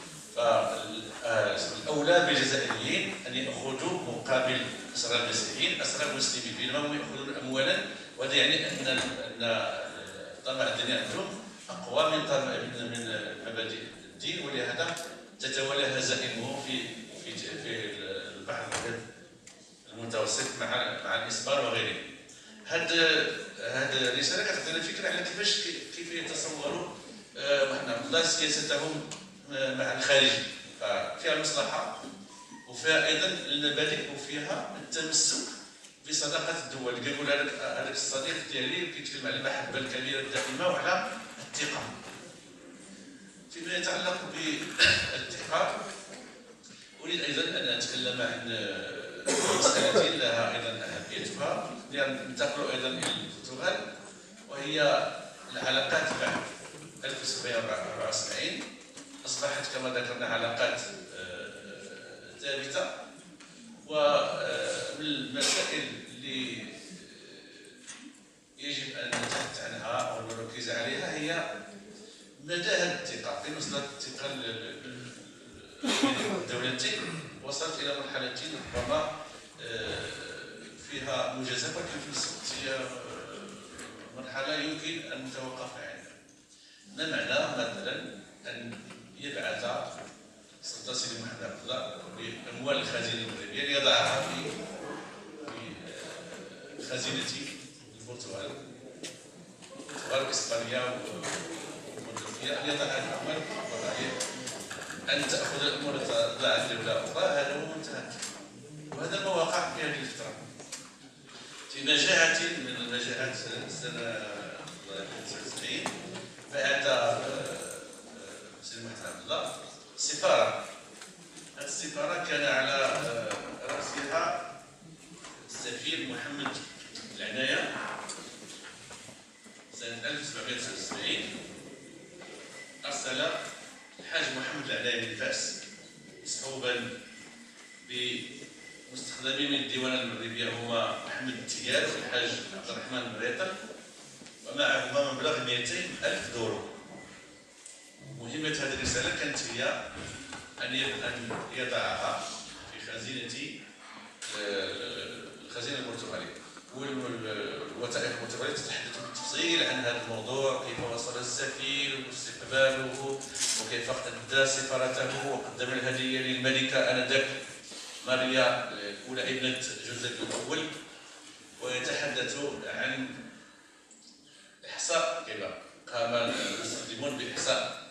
فالأولى بالجزائريين أن يأخذوا مقابل أسرى المسيحيين أسرى المسلمين، بينما هم يأخذون أموالا، وهذا يعني أن أن طمع الدنيا عندهم أقوى من طمع من مبادئ الدين، ولهذا تتوالى هزائمه في في في البحر المتوسط مع مع الإسبان وغيره. هاد هاد الرسالة كتعطينا فكرة على كيفاش كيف يتصوروا محمد عبد الله سياستهم مع الخارج، فيها المصلحة وفيها أيضا المبادئ وفيها التمسك بصداقة الدول. كيقول هذاك هذاك الصديق ديالي كيتكلم على المحبة الكبيرة الدائمة وعلى الثقة. فيما يتعلق بالثقة أريد أيضا أن أتكلم عن مسألة لها أيضا أهميتها، ننتقل أيضا إلى البرتغال، وهي العلاقات بعد ألف وسبعمائة وأربعة وسبعين أصبحت كما ذكرنا علاقات ثابتة. ومن المسائل اللي يجب أن نتحدث عنها أو نركز عليها هي مدى هذه الثقة. فين وصلت الثقة الدولتين؟ وصلت إلى مرحلة ربما فيها مجازفة، ولكن في نفس الوقت هي مرحلة يمكن أن نتوقف عنها. ما معنى مثلا أن يبعث سلطان سيدي محمد عبد الله بأموال الخزينة المغربية ليضعها في خزينة البرتغال البرتغال وإسبانيا ومونغوليا، أن يضع هذه الأموال الوضعية، أن تأخذ الأمور تضعها لدولة أخرى. هذا هو منتهى، وهذا ما وقع في هذه الفترة في مجاعة من المجاعات سنة تسعة وتسعين. بعث سيدي محمد عبد الله سفارة. هذه السفارة كان على رأسها السفير محمد العناية سنة ألف وسبعمائة وتسعة وسبعين. أرسل الحاج محمد العناية من فاس مصحوبا بمستخدمين من الديوان المغربية هما محمد التيار والحاج عبد الرحمن المريطل، ومعهما مبلغ مئتين ألف دورو. مهمة هذه الرسالة كانت هي أن يضعها في خزينة الخزينة البرتغالية، والوثائق البرتغالية تتحدث بالتفصيل عن هذا الموضوع، كيف وصل السفير واستقباله وكيف أدى سفارته وقدم الهدية للملكة آنذاك ماريا الأولى ابنة جوزيف الأول. ويتحدث عن إحصاء كيف قام المستخدمون بإحصاء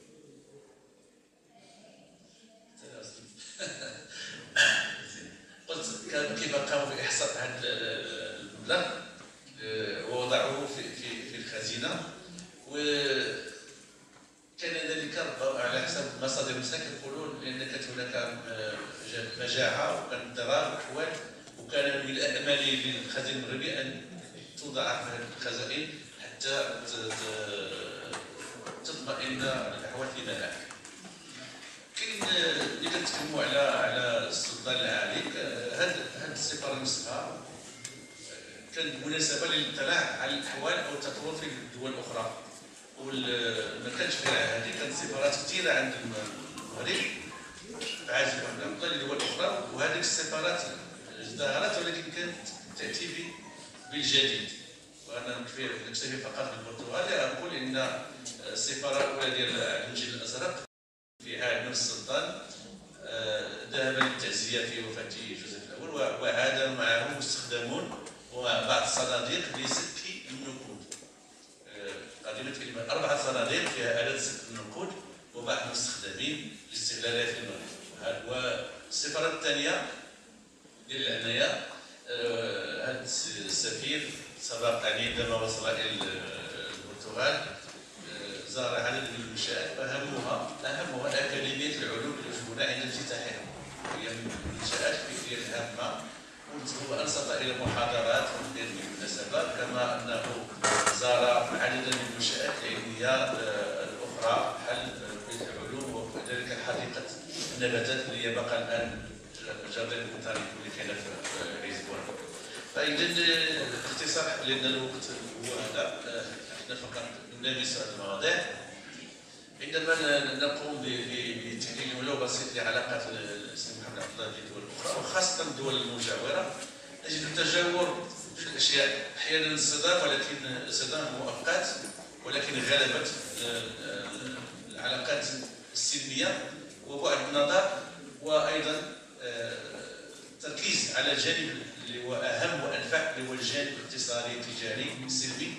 قلت كيف قاموا بإحصاء هذا المبلغ ووضعوه في في في الخزينة. وكان ذلك ربما على حسب مصادر المساك يقولون لأن كانت هناك مجاعة وكان ضرر وأحوال، وكان من الأمل للخزينة المغربية أن توضع في هذه الخزائن حتى تطمئن الأحوال فيما بعد. اللي كنتكلموا على على السلطان العالي، هاد هاد السفاره نفسها كانت مناسبه للاطلاع على الاحوال او التطور في الدول الاخرى، وما كانش غير هذه، كانت سفارات كثيره عند المغرب عازفه على لدول اخرى، وهذيك السفارات ازدهرت ولكن كانت تاتي بالجديد. وانا نكتفي فقط بالبرتغال، اقول ان السفاره الاولى ديال الانجيل الازرق في عهد نفس السلطان ذهب للتعزيه في وفاه جوزيف الاول، وعاد معه مستخدمون وبعض الصناديق لسك النقود. قدمت كلمه اربعه صناديق فيها الات سك النقود وبعض المستخدمين لاستغلالها في المغرب. والسفاره الثانيه ديال العنايه، هذا السفير سبقني عندما وصل الى البرتغال، زار عدد من المنشآت واهمها اهمها اكاديميه العلوم الجبنه عند افتتاحها، هي من المنشآت الفكريه الهامه، وانصت الى محاضرات وغير من المناسبات، كما انه زار عددا من المنشآت العلميه الاخرى حل بيت العلوم وكذلك حديقه النباتات اللي هي بقى الان جاردن بوتانيك اللي كاينه في لشبونه. فاذا باختصار لان الوقت هو هذا، احنا فقط نلامس هذه المواضيع. عندما نقوم بتحليل ولو بسيط لعلاقات السيد محمد عبد الله بالدول الاخرى وخاصه الدول المجاوره، نجد تجاور في الاشياء، احيانا الصدام ولكن صدام مؤقت، ولكن غلبت العلاقات السلميه وبعد النظر، وايضا التركيز على الجانب اللي هو اهم وانفع اللي هو الجانب الاقتصادي التجاري السلمي،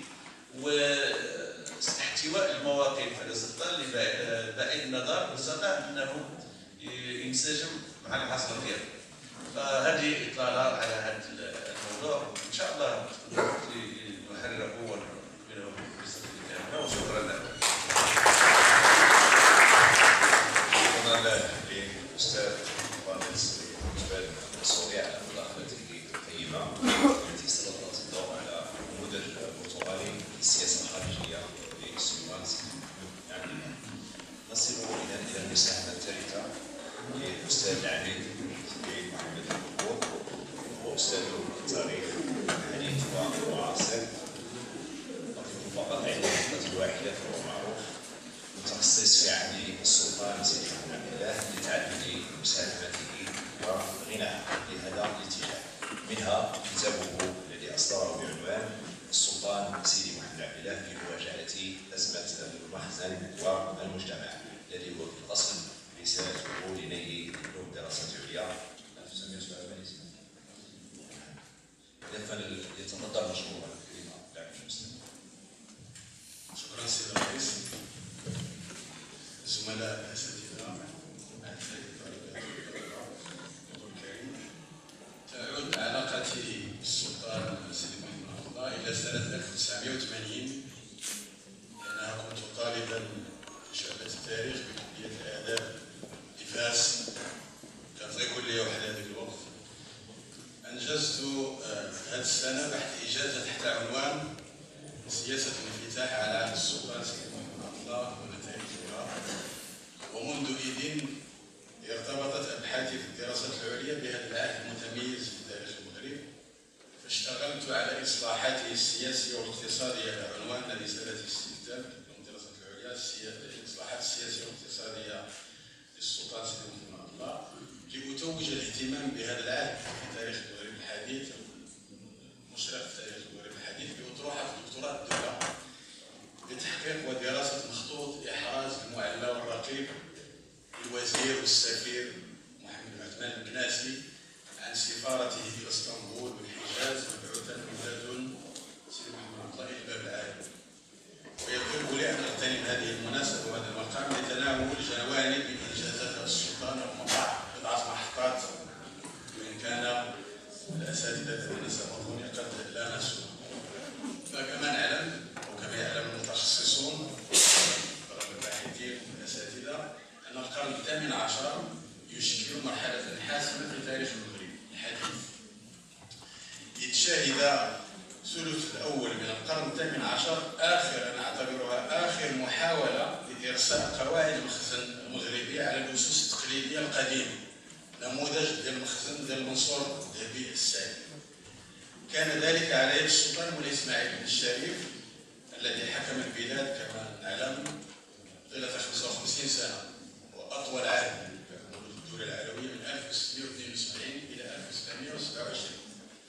واحتواء المواقف على السلطان لبعيد النظر وسمع انه ينسجم مع العصر ديالو. فهذه اطلاله على هذا الموضوع، ان شاء الله نحرره ونكمله بصفه كامله، وشكرا لكم. شكرا للاستاذ فاضل جبال السوري على مداخلته الطيبه التي سلطت الضوء على نموذج برتغالي في السياسه الخارجيه للسلطان يعني. نصل الى الى المساهمه الثالثه للاستاذ العميد سيد محمد البكور، هو استاذ التاريخ الحديث والمعاصر، فقط عنده نقطه واحده فهو معروف، متخصص في عهد السلطان سيدي محمد عبد الله لتعدد مساهماته وغناه لهذا الاتجاه، منها كتابه الذي اصدره بعنوان السلطان سيدي محمد عبد الله في مواجهه ازمه المخزن والمجتمع، الذي هو في الاصل رسالته لنيل دبلوم الدراسات العليا ألف وتسعمائة وسبعة وثمانين. فليتفضل مشكورا كلمه داعم المسلم. شكرا سيد الرئيس. زملاء الاساتذه، اعزائي طلبه الكريم، تعود علاقتي بالسلطان سيدي محمد عبد الله الى سنه ألف وتسعمائة وثمانين، لانها كنت طالبا في شعبه التاريخ بكليه الاداب لفاس، كانت غير كليه واحده ذاك الوقت. انجزت هذه السنه بحث اجازه تحت عنوان سياسه الانفتاح على عهد السلطان سيدي محمد عبد الله ونتائجها، ومنذ إذ ارتبطت أبحاثي في الدراسات العليا بهذا العهد المتميز في تاريخ المغرب، فاشتغلت على إصلاحاته السياسية والاقتصادية على عنوان رسالة الاستفتاء من الدراسات العليا، الإصلاحات السياسية والاقتصادية للسلطان سيدي محمد عبد الله، لأتوج الاهتمام بهذا العهد في تاريخ المغرب الحديث، مشرق في تاريخ المغرب الحديث، بأطروحة دكتوراه الدولة لتحقيق ودراسة مخطوط إحراز المعلى والرقيب الوزير والسفير محمد بن عثمان البناسي عن سفارته في اسطنبول والحجاز مبعوثا من لدن سيدي محمد عبد الله الى باب العالم. ويطلب لي ان اغتنم هذه المناسبه وهذا المقام لتناول جوانب من انجازات السلطان ومقاطع بضعه محطات، وان كان الاساتذه الذين سبقوني قد لا نسوا. فكما نعلم وكما يعلم المتخصصون الباحثين والاساتذه ان القرن الثامن عشر يشكل مرحله حاسمه في تاريخ المغرب الحديث، اذ شهد الثلث الاول من القرن الثامن عشر اخر، انا اعتبرها اخر محاوله لارساء قواعد المخزن المغربي على الاسس التقليديه التقليديه القديمه، نموذج ديال المخزن ديال المنصور الذهبي السعيد. كان ذلك على يد السلطان مولاي اسماعيل بن الشريف الذي حكم البلاد كما نعلم طيله خمسة وخمسين سنه، واطول عهد في الدوله العلويه من ألف وستمائة واثنين وسبعين الى ألف وسبعمائة وسبعة وعشرين.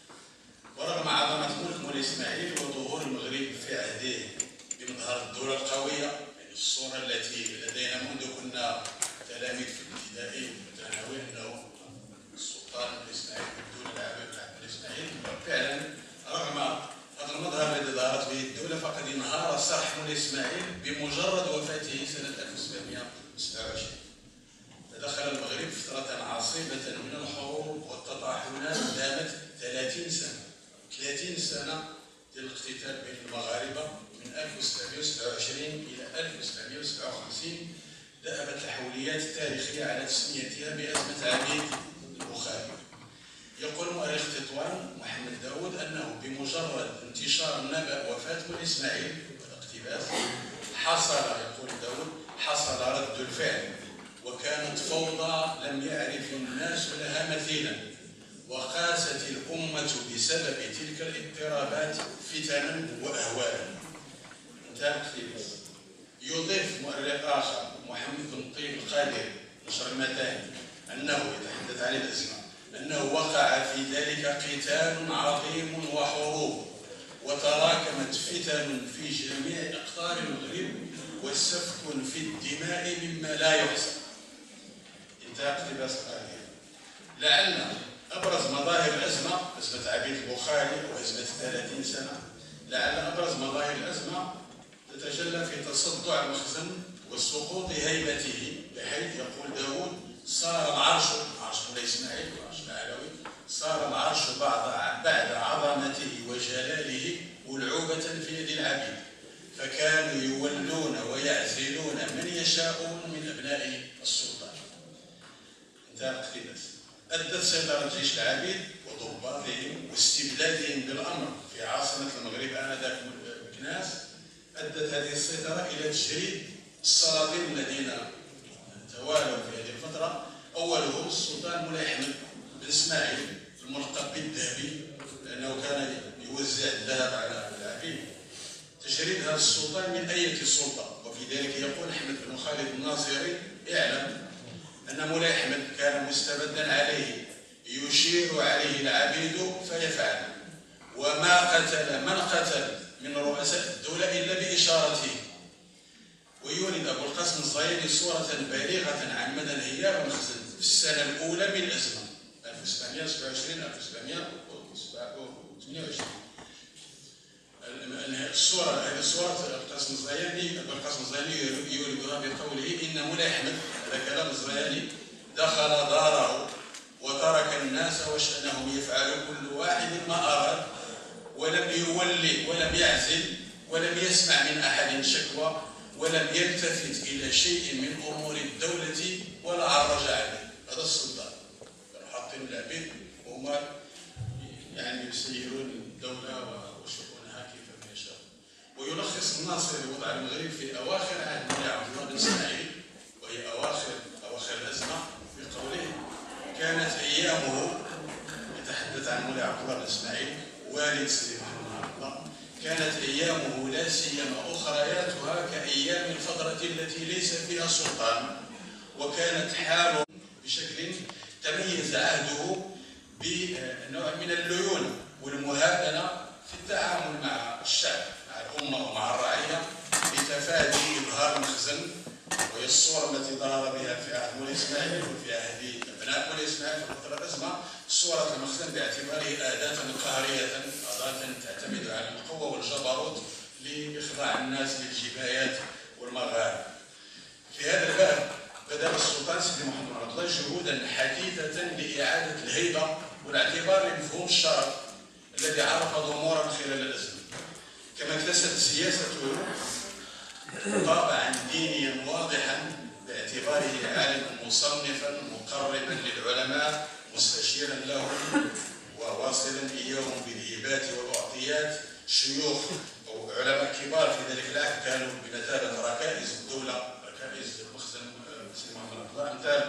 ورغم عظمه ملك مولاي اسماعيل وظهور المغرب في عهده بمظهر الدوله القويه، يعني الصوره التي لدينا منذ كنا تلاميذ في الابتدائي والثانوي انه السلطان مولاي اسماعيل الدوله العلويه بتاعت مولاي اسماعيل، فعلا رغم هذا المظهر الذي ظهرت به الدوله فقد انهار صرح مولاي اسماعيل بمجرد وفاته سنه ألف وسبعمائة وسبعة وعشرين. فدخل المغرب فتره عصيبه من الحروب والتطاحنات دامت ثلاثين سنه، ثلاثين سنه ديال الاقتتال بين المغاربه من ألف وسبعمائة وسبعة وعشرين الى ألف وسبعمائة وسبعة وخمسين. ذهبت الحوليات التاريخيه على تسميتها بازمه عبيد البخاري. يقول مؤرخ تطوان محمد داود انه بمجرد انتشار نبأ وفاه مولاي اسماعيل والاقتباس حصل، يقول داود، حصل رد الفعل، وكانت فوضى لم يعرف الناس لها مثيلا، وقاست الامه بسبب تلك الاضطرابات فتنا واهوالا. انتهى الاقتباس. يضيف مؤرخ اخر محمد بن طيب القادري نشر المتاهي انه يتحدث عن الازمه انه وقع في ذلك قتال عظيم وحروب، وتراكمت فتن في جميع اقطار المغرب وسفك في الدماء مما لا يحصى. انتهى اقتباس القادري. لعل ابرز مظاهر الازمه، ازمه عبيد البخاري وازمه ثلاثين سنه، لعل ابرز مظاهر الازمه تتجلى في تصدع المخزن وسقوط هيبته، بحيث يقول داود صار العرش، عرش مولاي اسماعيل والعرش العلوي، صار العرش بعد بعد عظمته وجلاله ألعوبة في يد العبيد، فكانوا يولون ويعزلون من يشاءون من أبناء السلطان. انتهى الاقتباس. أدت سيطرة جيش العبيد وضباطهم واستبدادهم بالأمر في عاصمة المغرب آنذاك مكناس، أدت هذه السيطرة إلى تجريد السلاطين الذين توالوا في هذه الفترة، أولهم السلطان مولاي أحمد بن إسماعيل الملقب بالذهبي، لأنه كان يوزع الذهب على العبيد. تجريد هذا السلطان من أية سلطة، وفي ذلك يقول أحمد بن خالد الناصري: اعلم أن مولاي أحمد كان مستبدا عليه، يشير عليه العبيد فيفعل، وما قتل من قتل من رؤساء الدولة إلا بإشارته. ويولد أبو القاسم الزايدي صورة بالغة عن مدى انهيار المخزن في السنة الأولى من الأزمة ألف وسبعمائة وسبعة وعشرين ألف وسبعمائة وثمانية وعشرين. الصورة هذه الصورة أبو القاسم الزايدي أبو القاسم الزايدي يولدها بقوله: إن مولاي أحمد، هذا كلام الزايدي، دخل داره وترك الناس وشأنهم يفعل كل واحد ما أراد، ولم يولي ولم يعزل ولم يسمع من أحد شكوى، ولم يلتفت إلى شيء من أمور الدولة ولا عرج عليه. هذا السلطان كانوا حاطين العبيد وهم يعني يسيرون الدولة وشؤونها كيفما يشاء. ويلخص الناصري وضع المغرب في أواخر عهد مولاي عبد الله بن إسماعيل، وهي أواخر أواخر الأزمة، بقوله: كانت أيامه، يتحدث عن مولاي عبد الله بن إسماعيل والد سيدي محمد عبد الله، كانت أيامه لا سيما أخرياتها كأيام الفترة التي ليس فيها سلطان، وكانت حاله بشكل تميز عهده بنوع من الليونة والمهادنة في التعامل مع الشعب، مع الأمة ومع الرعية، لتفادي إظهار المخزن، وهي الصورة التي ظهر بها في عهد مولاي إسماعيل وفي عهد أبناء مولاي إسماعيل في فترة الأزمة، صورة المخزن باعتباره أداة قهرية، أداة تعتمد على القوة والجبروت لإخضاع الناس للجبايات والمغارب. في هذا الباب بدأ السلطان سيدي محمد عبد الله جهودا حديثة لإعادة الهيبة والاعتبار لمفهوم الشرف الذي عرف ضمورا خلال الأزمة، كما اكتسبت سياسته طابعا دينيا واضحا باعتباره عالما مصنفا مقربا للعلماء مستشيرا لهم وواصلا اياهم بالهبات والاعطيات. شيوخ او علماء كبار في ذلك العهد كانوا بمثابه ركائز الدوله، ركائز المخزن سيدي محمد عبد الله، امثال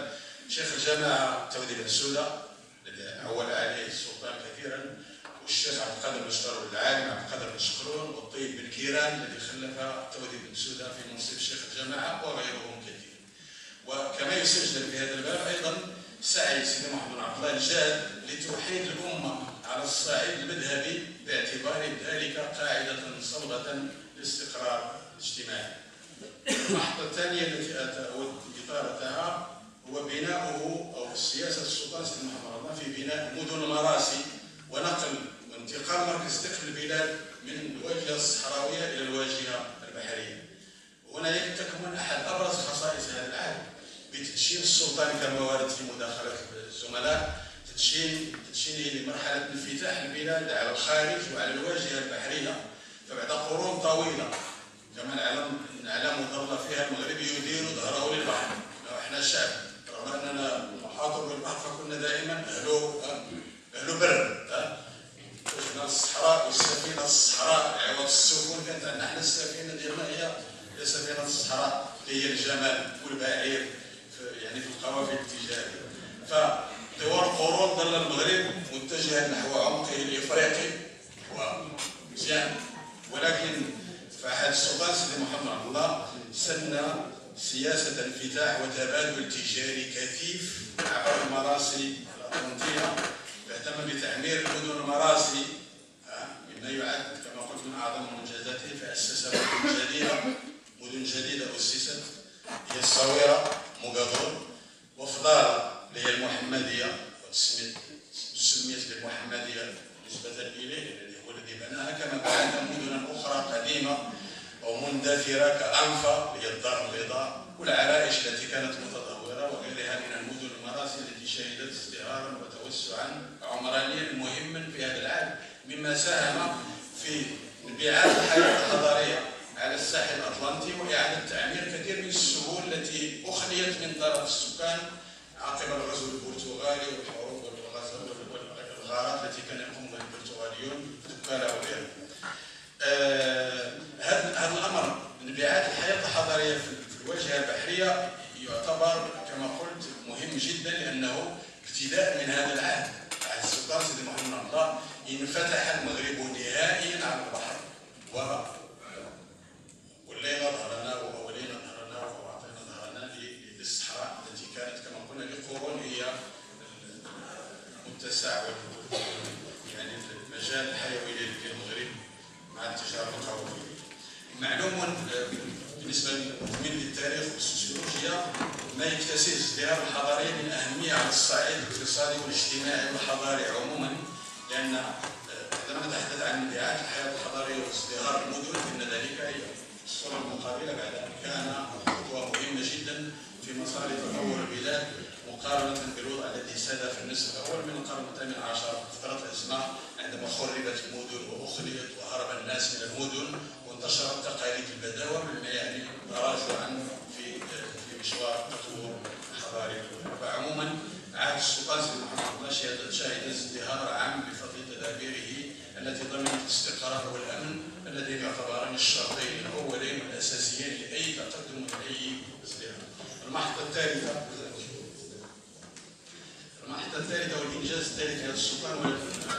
شيخ الجماعه تودي بن سوده الذي عول عليه السلطان كثيرا، والشيخ عبد القادر المشتر العالم عبد القادر بن شكرون، والطيب بن كيران الذي خلف تودي بن سوده في منصب شيخ الجماعه، وغيرهم كثير. وكما يسجل في هذا الباب ايضا سعي سيدي محمد بن عبد الله الجاد لتوحيد الامه على الصعيد المذهبي باعتبار ذلك قاعده صلبه للاستقرار الاجتماعي. المحطه الثانيه التي اود اثارتها هو بناؤه او سياسه السلطان سيدي محمد الله في بناء مدن المراسي ونقل وانتقال مركز دخل البلاد من الواجهه الصحراويه الى الواجهه البحريه. هنا تكمن احد ابرز خصائص هذا العهد بتدشين السلطان كما ورد في مداخله الزملاء، تدشين تدشينه لمرحله انفتاح البلاد على الخارج وعلى الواجهه البحريه. فبعد قرون طويله كما نعلم نعلم ظل فيها المغرب يدير ظهره للبحر، احنا شعب رغم اننا محاط بالبحر فكنا دائما اهل اهل بر. وجدنا الصحراء والسفينه الصحراء عوض السفن كانت عندنا احنا السفينه ديالنا هي هي سفينه الصحراء اللي هي الجمال والبعير يعني في القوافل التجاريه. فطوال قرون ظل المغرب متجها نحو عمقه الافريقي ومزيان، ولكن فعهد السلطان سيدي محمد عبد الله سن سياسه انفتاح وتبادل تجاري كثيف عبر المراسي الاطلنطيه، اهتم بتعمير المدن المراسي مما يعد كما قلت من اعظم منجزاته، فاسس مدن جديده مدن جديده اسست هي الصويره مقدور وفضاله اللي هي المحمديه وسميت سميت بالمحمديه نسبه اليه الذي هو الذي بناها، كما بنى مدنا اخرى قديمه او مندثره كانفا اللي هي الدار البيضاء والعرائش التي كانت متطوره وغيرها من المدن المراسي التي شهدت ازدهارا وتوسعا عمرانيا مهما في هذا العهد، مما ساهم في انبعاث الحياه الحضاريه على الساحل الاطلنطي واعاده تعمير كثير من السهول التي اخليت من طرف السكان عقب الغزو البرتغالي والحروب والغارات التي كان يقوم بها البرتغاليون دكالا وغيرهم. هذا آه الامر انبعاث الحياه الحضاريه في الواجهه البحريه يعتبر كما قلت مهم جدا، لانه ابتداء من هذا العهد عهد السلطان سيدي محمد عبد الله انفتح المغرب نهائيا على البحر و ولينا ظهرنا وولينا ظهرنا واعطينا ظهرنا للصحراء التي كانت كما قلنا لقرون هي المتسع يعني المجال الحيوي للمغرب مع التجاره القوميه. معلوم بالنسبه من للتاريخ والسوسيولوجيا ما يكتسب ازدهار الحضاريه من اهميه على الصعيد الاقتصادي والاجتماعي والحضاري عموما، لان عندما نتحدث عن انبعاث الحياه الحضاريه وازدهار المدن فان ذلك هي الصوره المقابله بعد ان كان خطوه مهمه جدا في مسار تطور البلاد مقارنه بالوضع الذي ساد في النصف الاول من القرن الثامن عشر فتره الازمه عندما خربت المدن واخليت وهرب الناس من المدن وانتشرت تقاليد البداوه مما يعني تراجعا في في مشوار تطور الحضاري. فعموما عهد السلطان سيدي محمد الله شهد ازدهار عام بفضل تدابيره التي ضمنت الاستقرار والامن اللذين يعتبران الشرطين الاولين والاساسيين لاي تقدم واي ازدهار. المحطه الثالثه المحطه الثالثه والانجاز الثالث لهذا السلطان هو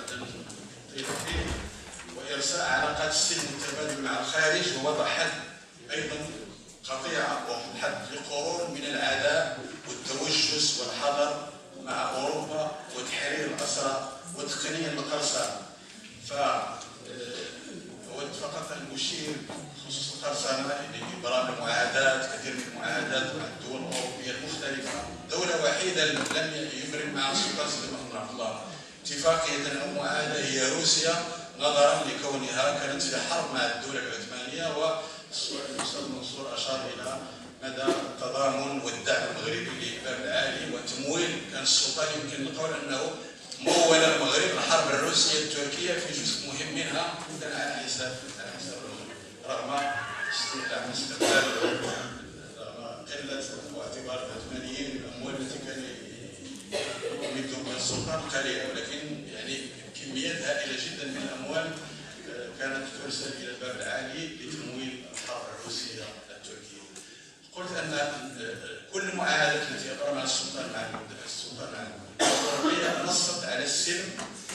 وارساء علاقات السلم والتبادل مع الخارج ووضع حد ايضا قطيعه وحد لقرون من العداء والتوجس والحظر مع اوروبا وتحرير الاسرى وتقنيه القرصنه. ف اود فقط ان اشير بخصوص القرصنه اللي برامج معاهدات كثير من المعاهدات مع الدول الاوروبيه المختلفه، دوله وحيده لم يبرم مع السلطان سيدي محمد عبد الله اتفاقيه او معاهده هي روسيا، نظرا لكونها كانت في حرب مع الدوله العثمانيه، والاستاذ منصور اشار الى مدى التضامن والدعم المغربي للباب العالي وتمويل. كان السلطان يمكن القول انه مول المغرب الحرب الروسيه التركيه في جزء مهم منها كان على حساب على حساب المغرب، رغم استقلال رغم قله واعتبار العثمانيين الاموال التي كان يمدهم بها السلطان قليله، ولكن يعني كميات هائله جدا من الاموال كانت ترسل الى الباب العالي لتمويل الحرب الروسيه التركيه. قلت ان كل المعاهدات التي اقرمها السلطان مع السلطان مع الاوروبيه نصت على السلم،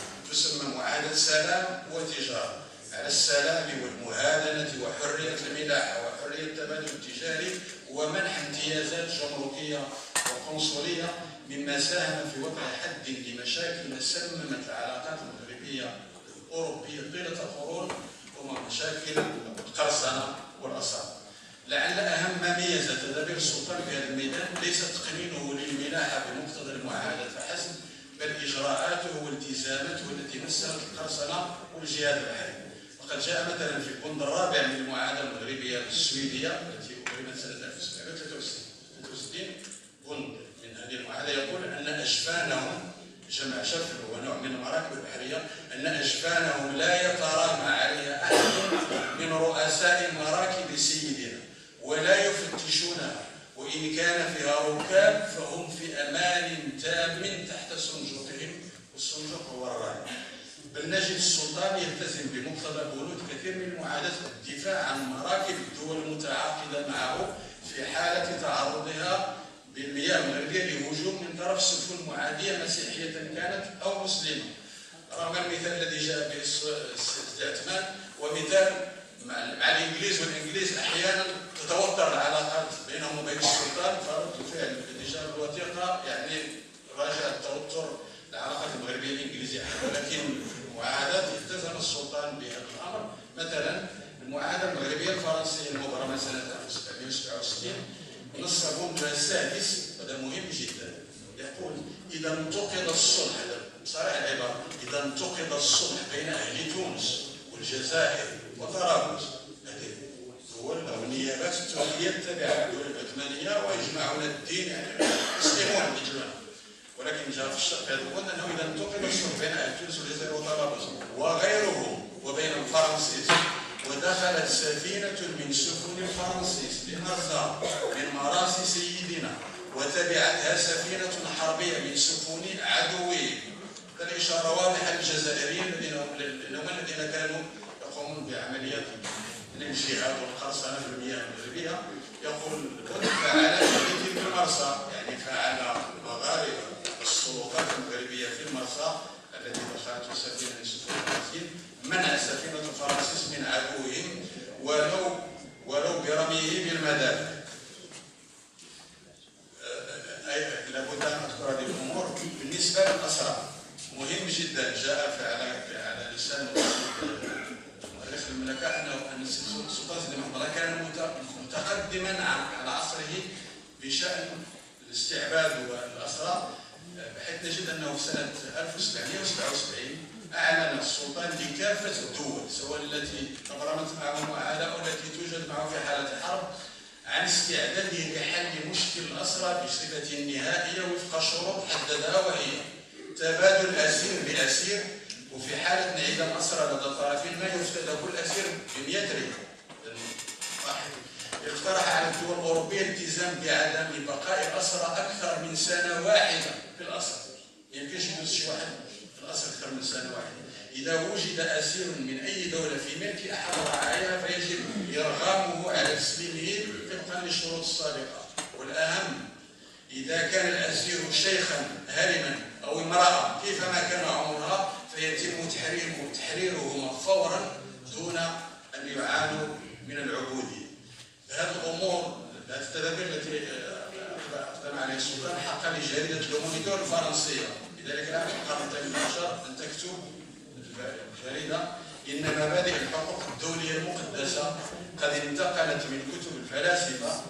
تسمى معاهده سلام وتجاره، على السلام والمهادنه وحريه الملاحه وحريه التبادل التجاري ومنح امتيازات جمركيه وقنصليه، مما ساهم في وضع حد لمشاكل سممت العلاقات المغربيه الاوروبيه طيله القرون، ومع مشاكل القرصنه والاصابع. لعل اهم ما ميز تدابير السلطان في هذا الميدان ليس تقنينه للملاحه بمقتضى المعاهده فحسب، بل اجراءاته والتزاماته التي مسرت القرصنه والجهاد البحري. وقد جاء مثلا في البند الرابع من المعاهده المغربيه السويديه التي اقيمت سنه ألف وسبعمائة وثلاثة وستين، بند من هذه المعاهده يقول ان اجفانهم، جمع شفر هو نوع من المراكب البحريه، ان اجفانهم لا يترامى عليها احد من رؤساء مراكب سيدنا ولا يفتشونها، وان كان فيها ركاب فهم في امان تام تحت سنجقهم، والسنجق هو الراي. بل نجد السلطان يلتزم بمقتضى بنود كثير من المعاهدات الدفاع عن مراكب الدول المتعاقده معه في حاله تعرضها بالمياه المغربيه لهجوم من طرف سفن معاديه مسيحيه كانت او مسلمه، رغم المثال الذي جاء به السيد عثمان، ومثال مع الانجليز، والانجليز احيانا تتوتر العلاقات بينهم وبين السلطان، فرد فعل الاتجاه الوثيقه يعني راجع التوتر العلاقات المغربيه الانجليزيه، ولكن المعاهدات التزم السلطان بهذا الامر. مثلا المعاهده المغربيه الفرنسيه المبرمه سنه ألف وسبعمائة وسبعة وستين نص بندها السادس، وهذا مهم جدا، يقول اذا انتقد الصلح، هذا صريح العباره، اذا انتقد الصلح بين اهل تونس والجزائر وطرابلس، هذه الدول او النيابات التونسيه تبع الدوله العثمانيه ويجمعون الدين، يعني يسلمون الاجماع، ولكن جاء في الشرق يقول انه اذا انتقد الصلح بين اهل تونس والجزائر وطرابلس وغيرهم وبين الفرنسيس، ودخلت سفينة من سفن الفرنسيس لمرسى من مراسي سيدنا وتبعتها سفينة حربية من سفن عدوهم. الإشارة واضحة للجزائريين الذين هم الذين كانوا يقومون بعمليات الانجهاد والقرصنة في المياه المغربية. يقول فعل في المرسى، يعني فعل مغاربة السلطات المغربية في المرسى التي دخلت سفينة من سفن الفرنسيين منع سفينة الفرنسيس من عدوهم ولو ولو برميه بالمدافع. لابد ان اذكر هذه الامور. بالنسبه للاسرى مهم جدا، جاء على على لسان مؤرخ المملكه انه ان السلطان سيدي محمد الله كان متقدما على عصره بشان الاستعباد والاسرى، بحيث نجد انه في سنه ألف وسبعمائة وسبعة وسبعين اعلن السلطان لكافه الدول سواء التي ابرمت معه المعاهده او التي توجد معه في حاله حرب عن استعداده لحل مشكل الاسرى بصفه نهائيه وفق شروط حددها، وهي تبادل اسير باسير، وفي حاله انعدام الاسرى لدى الطرفين ما يفتدى كل اسير ب مئة ريال واحد. اقترح على الدول الاوروبيه الالتزام بعدم بقاء الاسرى اكثر من سنه واحده في الاسر، ما يمكنش يدوز شي واحد في الاسر اكثر من سنه واحده. اذا وجد اسير من اي دوله في ملك احد الرعايا فيجب ارغامه على تسليمه طبقا للشروط السابقه. والاهم اذا كان الاسير شيخا هرما او امراه كيفما كان عمرها فيتم تحريره تحريرهما فورا دون ان يعانوا من العبوديه. هذه الامور هذه التدابير التي اقدم عليها السلطان حقا لجريده لومونيتور الفرنسيه، لذلك الان في القرن الثامن عشر ان تكتب الجريده ان مبادئ الحقوق الدوليه المقدسه قد انتقلت من كتب الفلاسفه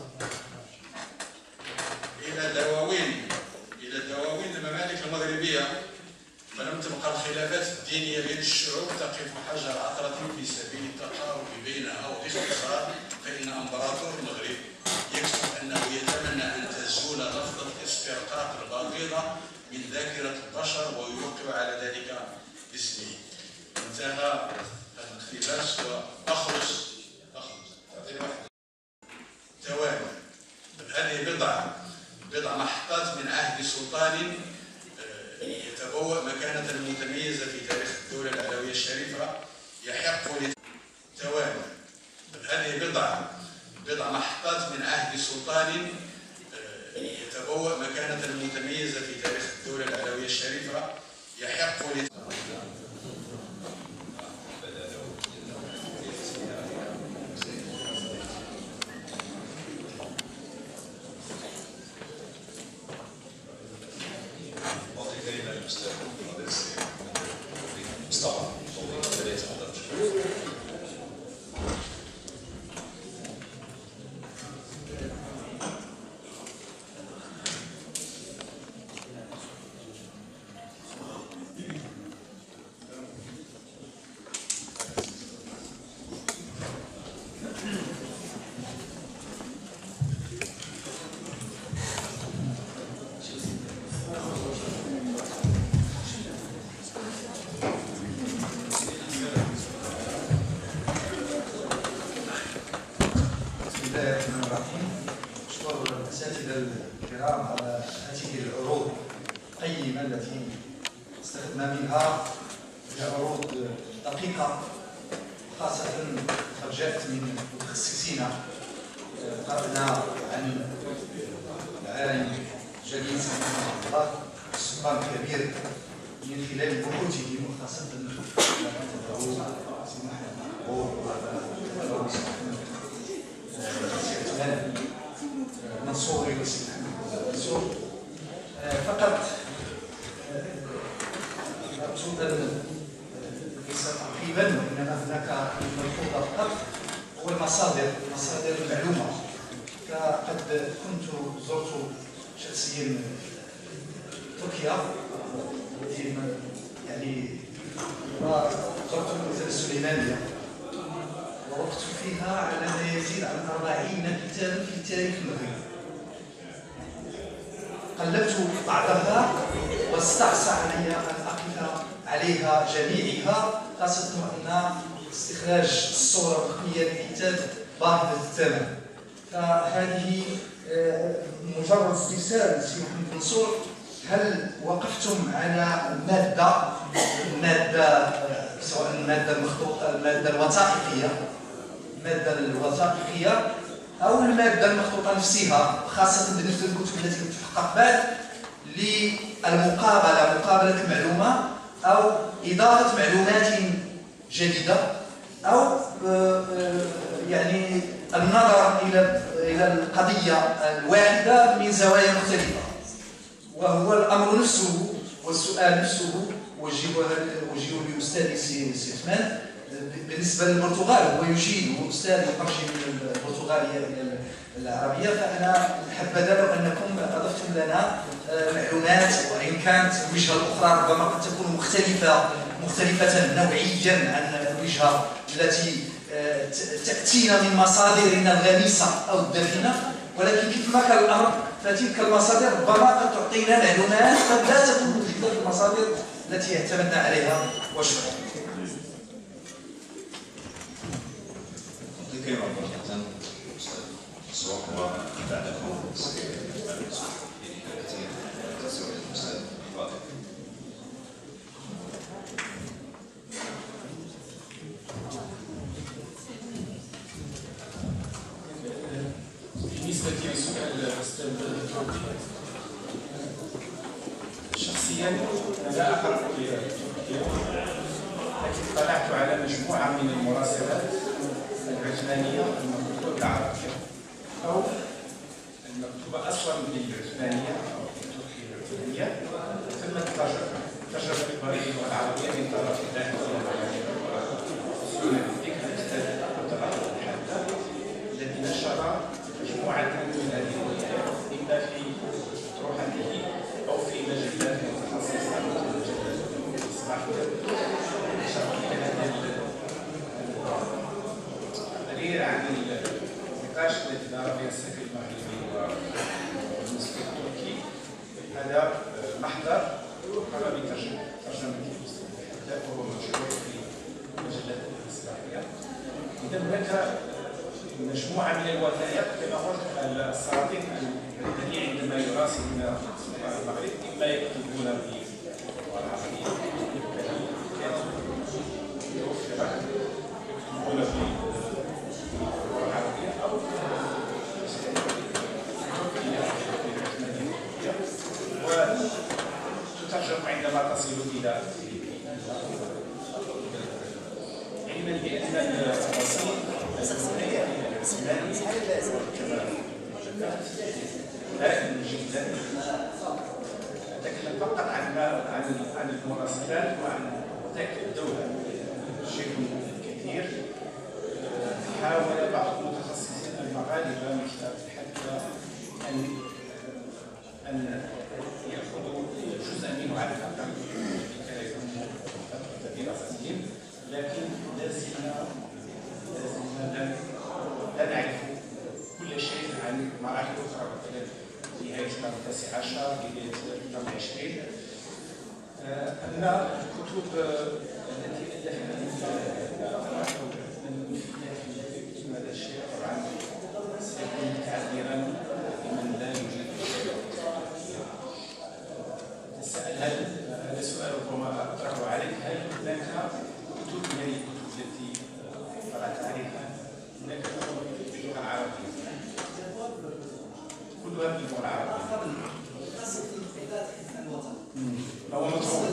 الى دواوين الى دواوين الممالك المغربيه، فلم تبقى الخلافات الدينيه بين الشعوب تقف حجر عثره في سبيل التقارب بينها. وباختصار فان امبراطور المغرب يكتب انه يتمنى ان تزول لفظه استرقاق الباغضه من ذاكره البشر ويوقع على ذلك باسمه. انتهى الاقتباس واخلص اخلص تعطيني واحد توالي. هذه بضع بضع محطات من عهد سلطان يتبوأ مكانة متميزة في تاريخ الدولة العلوية الشريفة، يحق توالي. هذه بضع بضع محطات من عهد سلطان يتبوأ مكانة متميزة في تاريخ الدولة العلوية الشريفة يحق ل الكرام على هذه العروض القيمة التي استفدنا منها. هي عروض دقيقة، خاصة قد جاءت من متخصصين قرأنا عن العالم جليل سيدنا الله السلطان الكبير من خلال بحوثه، وخاصة سيدنا محمد منصوري وسيد محمد منصور. فقط أقصد أن ليس تقريبا، وإنما هناك ملحوظة فقط هو المصادر، مصادر المعلومة. فقد كنت زرت شخصيا تركيا، يعني زرت المدينة السليمانية ووقفت فيها على ما يزيد عن أربعين كتابا في التاريخ المغربي. قلبت بعضها واستعصى علي أن أقف عليها جميعها، خاصة أن استخراج الصورة الرقمية للكتاب باهظة الثمن. فهذه مجرد استفسار سي محمد منصور، هل وقفتم على المادة المادة سواء المادة المخطوطة، المادة الوثائقية، المادة الوثائقية أو المادة المخطوطة نفسها، خاصة بالنسبة للكتب التي تحقق بعد للمقابلة، مقابلة المعلومة أو إضافة معلومات جديدة، أو يعني النظر إلى إلى القضية الواحدة من زوايا مختلفة. وهو الأمر نفسه والسؤال نفسه وجهه وجهه لأستاذي سي عثمان. بالنسبة للبرتغال هو يجيد، هو أستاذ يترجم من البرتغالية إلى العربية. فأنا حبذا لو أنكم أضفتم لنا معلومات، وإن كانت الوجهة الأخرى ربما قد تكون مختلفة مختلفة نوعيا عن الوجهة التي تأتينا من مصادرنا الغميسة أو الدفنة، ولكن كيفما كان الأمر فتلك المصادر ربما قد تعطينا معلومات قد لا تكون موجودة في المصادر التي اعتمدنا عليها. وشكرا. كما قلت سواء بعدكم بالنسبة لسؤال الأستاذ تركي، شخصيا أنا لا أقرأ في تركيا، لكن اطلعت على مجموعة من المراسلات العثمانية المكتوبة بالعربية أو المكتوبة أصلا بالعثمانية أو بالتركية العثمانية. تمت ترجمة بالبريد اللغة العربية من طرف الداخلية ذيك الأستاذ عبد الله الحداد الذي نشر مجموعة من هذه الروايات إما في طروحاته أو في مجلات متخصصة مثل مجلات الإصلاحية. نشر هذا التقرير عن النقاش الذي دار بين السفير المغربي والمسفير التركي. هذا محضر قام بترجمة الأستاذ الحداد وهو منشور في مجلات الإصلاحية. إذا هناك مجموعة من الوثائق كما قلت. السلاطين البريطانيين عندما يراسلون سلطان المغرب إما يكتبون باللغة العربية يوفر يكتبون باللغة العربية أو لا تصل إلى علما بأن الرصيد العثماني كما ذكرت هائل جدا. أتكلم فقط عن عن عن المراسلات وعن ذاك الدولة شيء كثير. حاول بعض المتخصصين المغاربة من خلال الحادثة أن أن يأخذوا جزءا منه على الأقل لكي يكون فترة دراستهم، لكن لا زلنا لا زلنا لا نعرف كل شيء عن مراحل أخرى، مثلا نهاية القرن التاسع عشر بداية القرن العشرين. أن الكتب التي ألفها هذا الشيء طبعا سيكون متعذرا لمن لا يوجد تسأل هل هذا سؤال ربما أطرحه عليك، هل هناك كتب من الكتب التي قرأت عليها هناك كتب باللغة العربية كلها باللغة العربية أو مطروح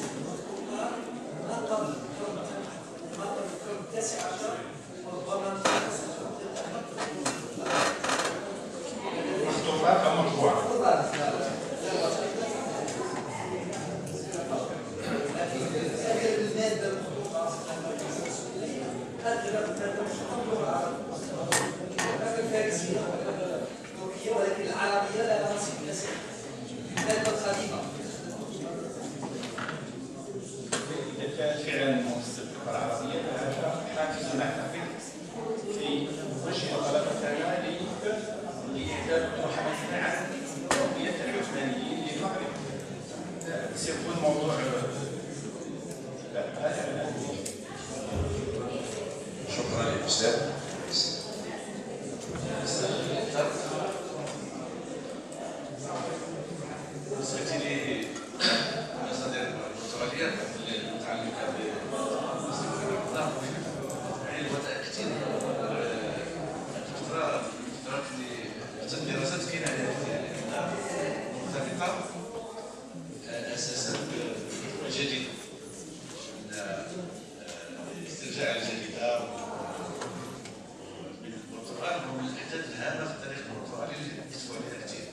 ما قبل ما قبل القرن التاسع عشر ربما مخطوطات أو مطبوعة. ولكن العربية لا نصف نسبة المادة القديمة. إذا كان فعلا مؤسسة اللغة العربية فهذا حافز نعتقد في وجه طلبتنا لإعداد محادثة عن رؤية العثمانيين للمغرب. سيكون موضوع هذا. شكرا للأستاذ. بالنسبة لي المصادر البرتغالية المتعلقة بالنظام يعني كثير الفترة الفترات اللي الدراسات كاين عليها كثير مرتبطة أساسا بالجديد استرجاع الجديدة من البرتغال ومن الأحداث الهامة في التاريخ البرتغالي اللي كتبوا عليها كثير.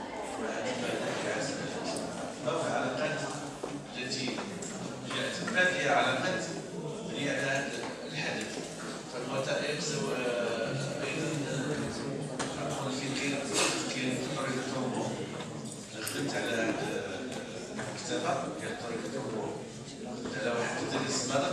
أو العلاقات التي جاءت بعد هي علاقات مبنية على هذا الحدث، فالوثائق أيضا نقول في كاين طريقة التوضؤ. خدمت على هذه الكتابة ديال طريقة التوضؤ، خدمت على واحد التدريس مدق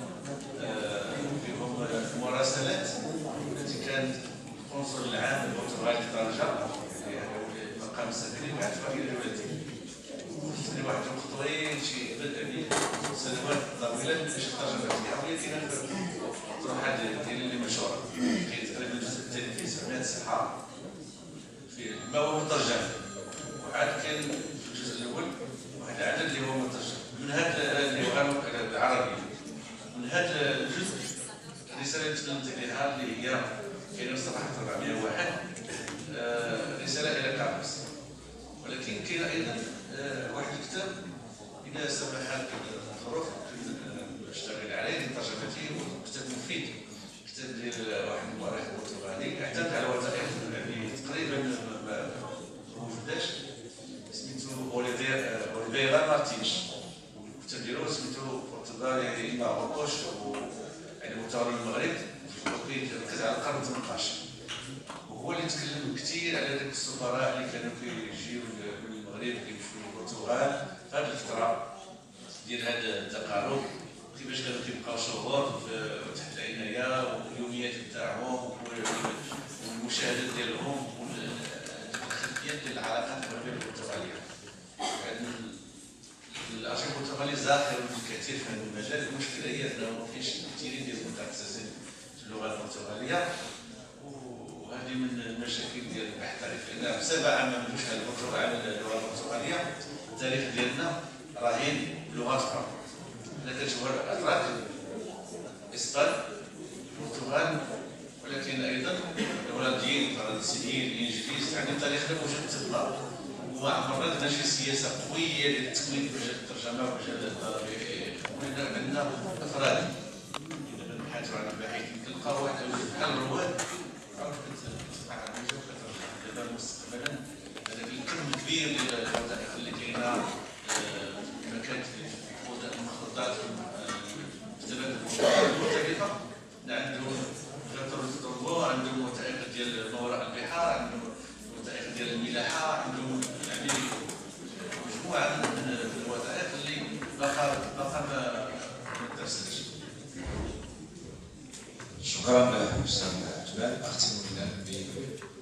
فيهم مراسلات التي كانت القنصل العام البرتغالي في طنجة مقام السفير بعثها إلى الولايات. خصني واحد الوقت طويل شي بدأ لي سنوات طويلة باش الترجمة ديالها، ولكن الطروحات ديالي اللي مشهورة كاين تقريبا الجزء الثاني فيه سبعمائة صفحة في ما هو مترجم، وعاد كاين في الجزء الأول واحد العدد اللي هو مترجم من هذا اللي هو العربي. من هذا الجزء الرسالة اللي تكلمت عليها اللي هي كاينة في صفحة أربعمائة وواحد رسالة إلى كارلوس، ولكن كاين أيضا واحد الكتاب إذا سمحت الظروف نشتغل عليه لترجمته، كتاب مفيد، كتاب ديال واحد المؤرخ برتغالي اعتمد على وثائق اللي تقريبا ما موجوداش، سميتو أوليفيرا مارتينش، والكتاب ديالو سميتو برتغالي ماروكوش يعني متورط المغرب وكيركز على القرن ثمنطاش. وهو اللي تكلم كثير على ذوك السفراء اللي كانوا كيجيو من المغرب كيمشيو للبرتغال في هذه الفتره ديال هذا التقارب، كيفاش كانوا كيبقاو شهور تحت العنايه واليوميات تاعهم والمشاهدات ديالهم والخلفيات ديال العلاقات المغربيه البرتغاليه. الارشيف البرتغالي زاخر بالكثير في هذا المجال. المشكله هي انه ما فيش كثيرين ديال المتخصصين في اللغه البرتغاليه، وهذه من المشاكل ديال البحث التاريخي. لان بصفه عامه ما ندوش على البرتغال على اللغه البرتغاليه، التاريخ ديالنا رهين بلغات اخرى. انا كنشوف الاتراك اسبان البرتغال، ولكن ايضا الهولنديين الفرنسيين الانجليز عندهم تاريخنا موجود تما، وما عمرنا درنا شي سياسه قويه ديال التكوين باش الترجمه كما وجد الطلبي عندنا افراد اذا نبحثوا عن الباحثين تلقى واحد بحال الرواد عرفت كتبقى عندنا دابا مستقبلا هذاك الكم كبير ديال الوظائف اللي كاينه كما كانت في المخططات بسبب المختلفه عندهم جاتو عندهم وثائق ديال ما وراء البحار عندهم وثائق ديال الملاحه عندهم يعني مجموعه من الوثائق اللي باقا باقا ما درستش. شكرا استاذ جمال. اختم الان ب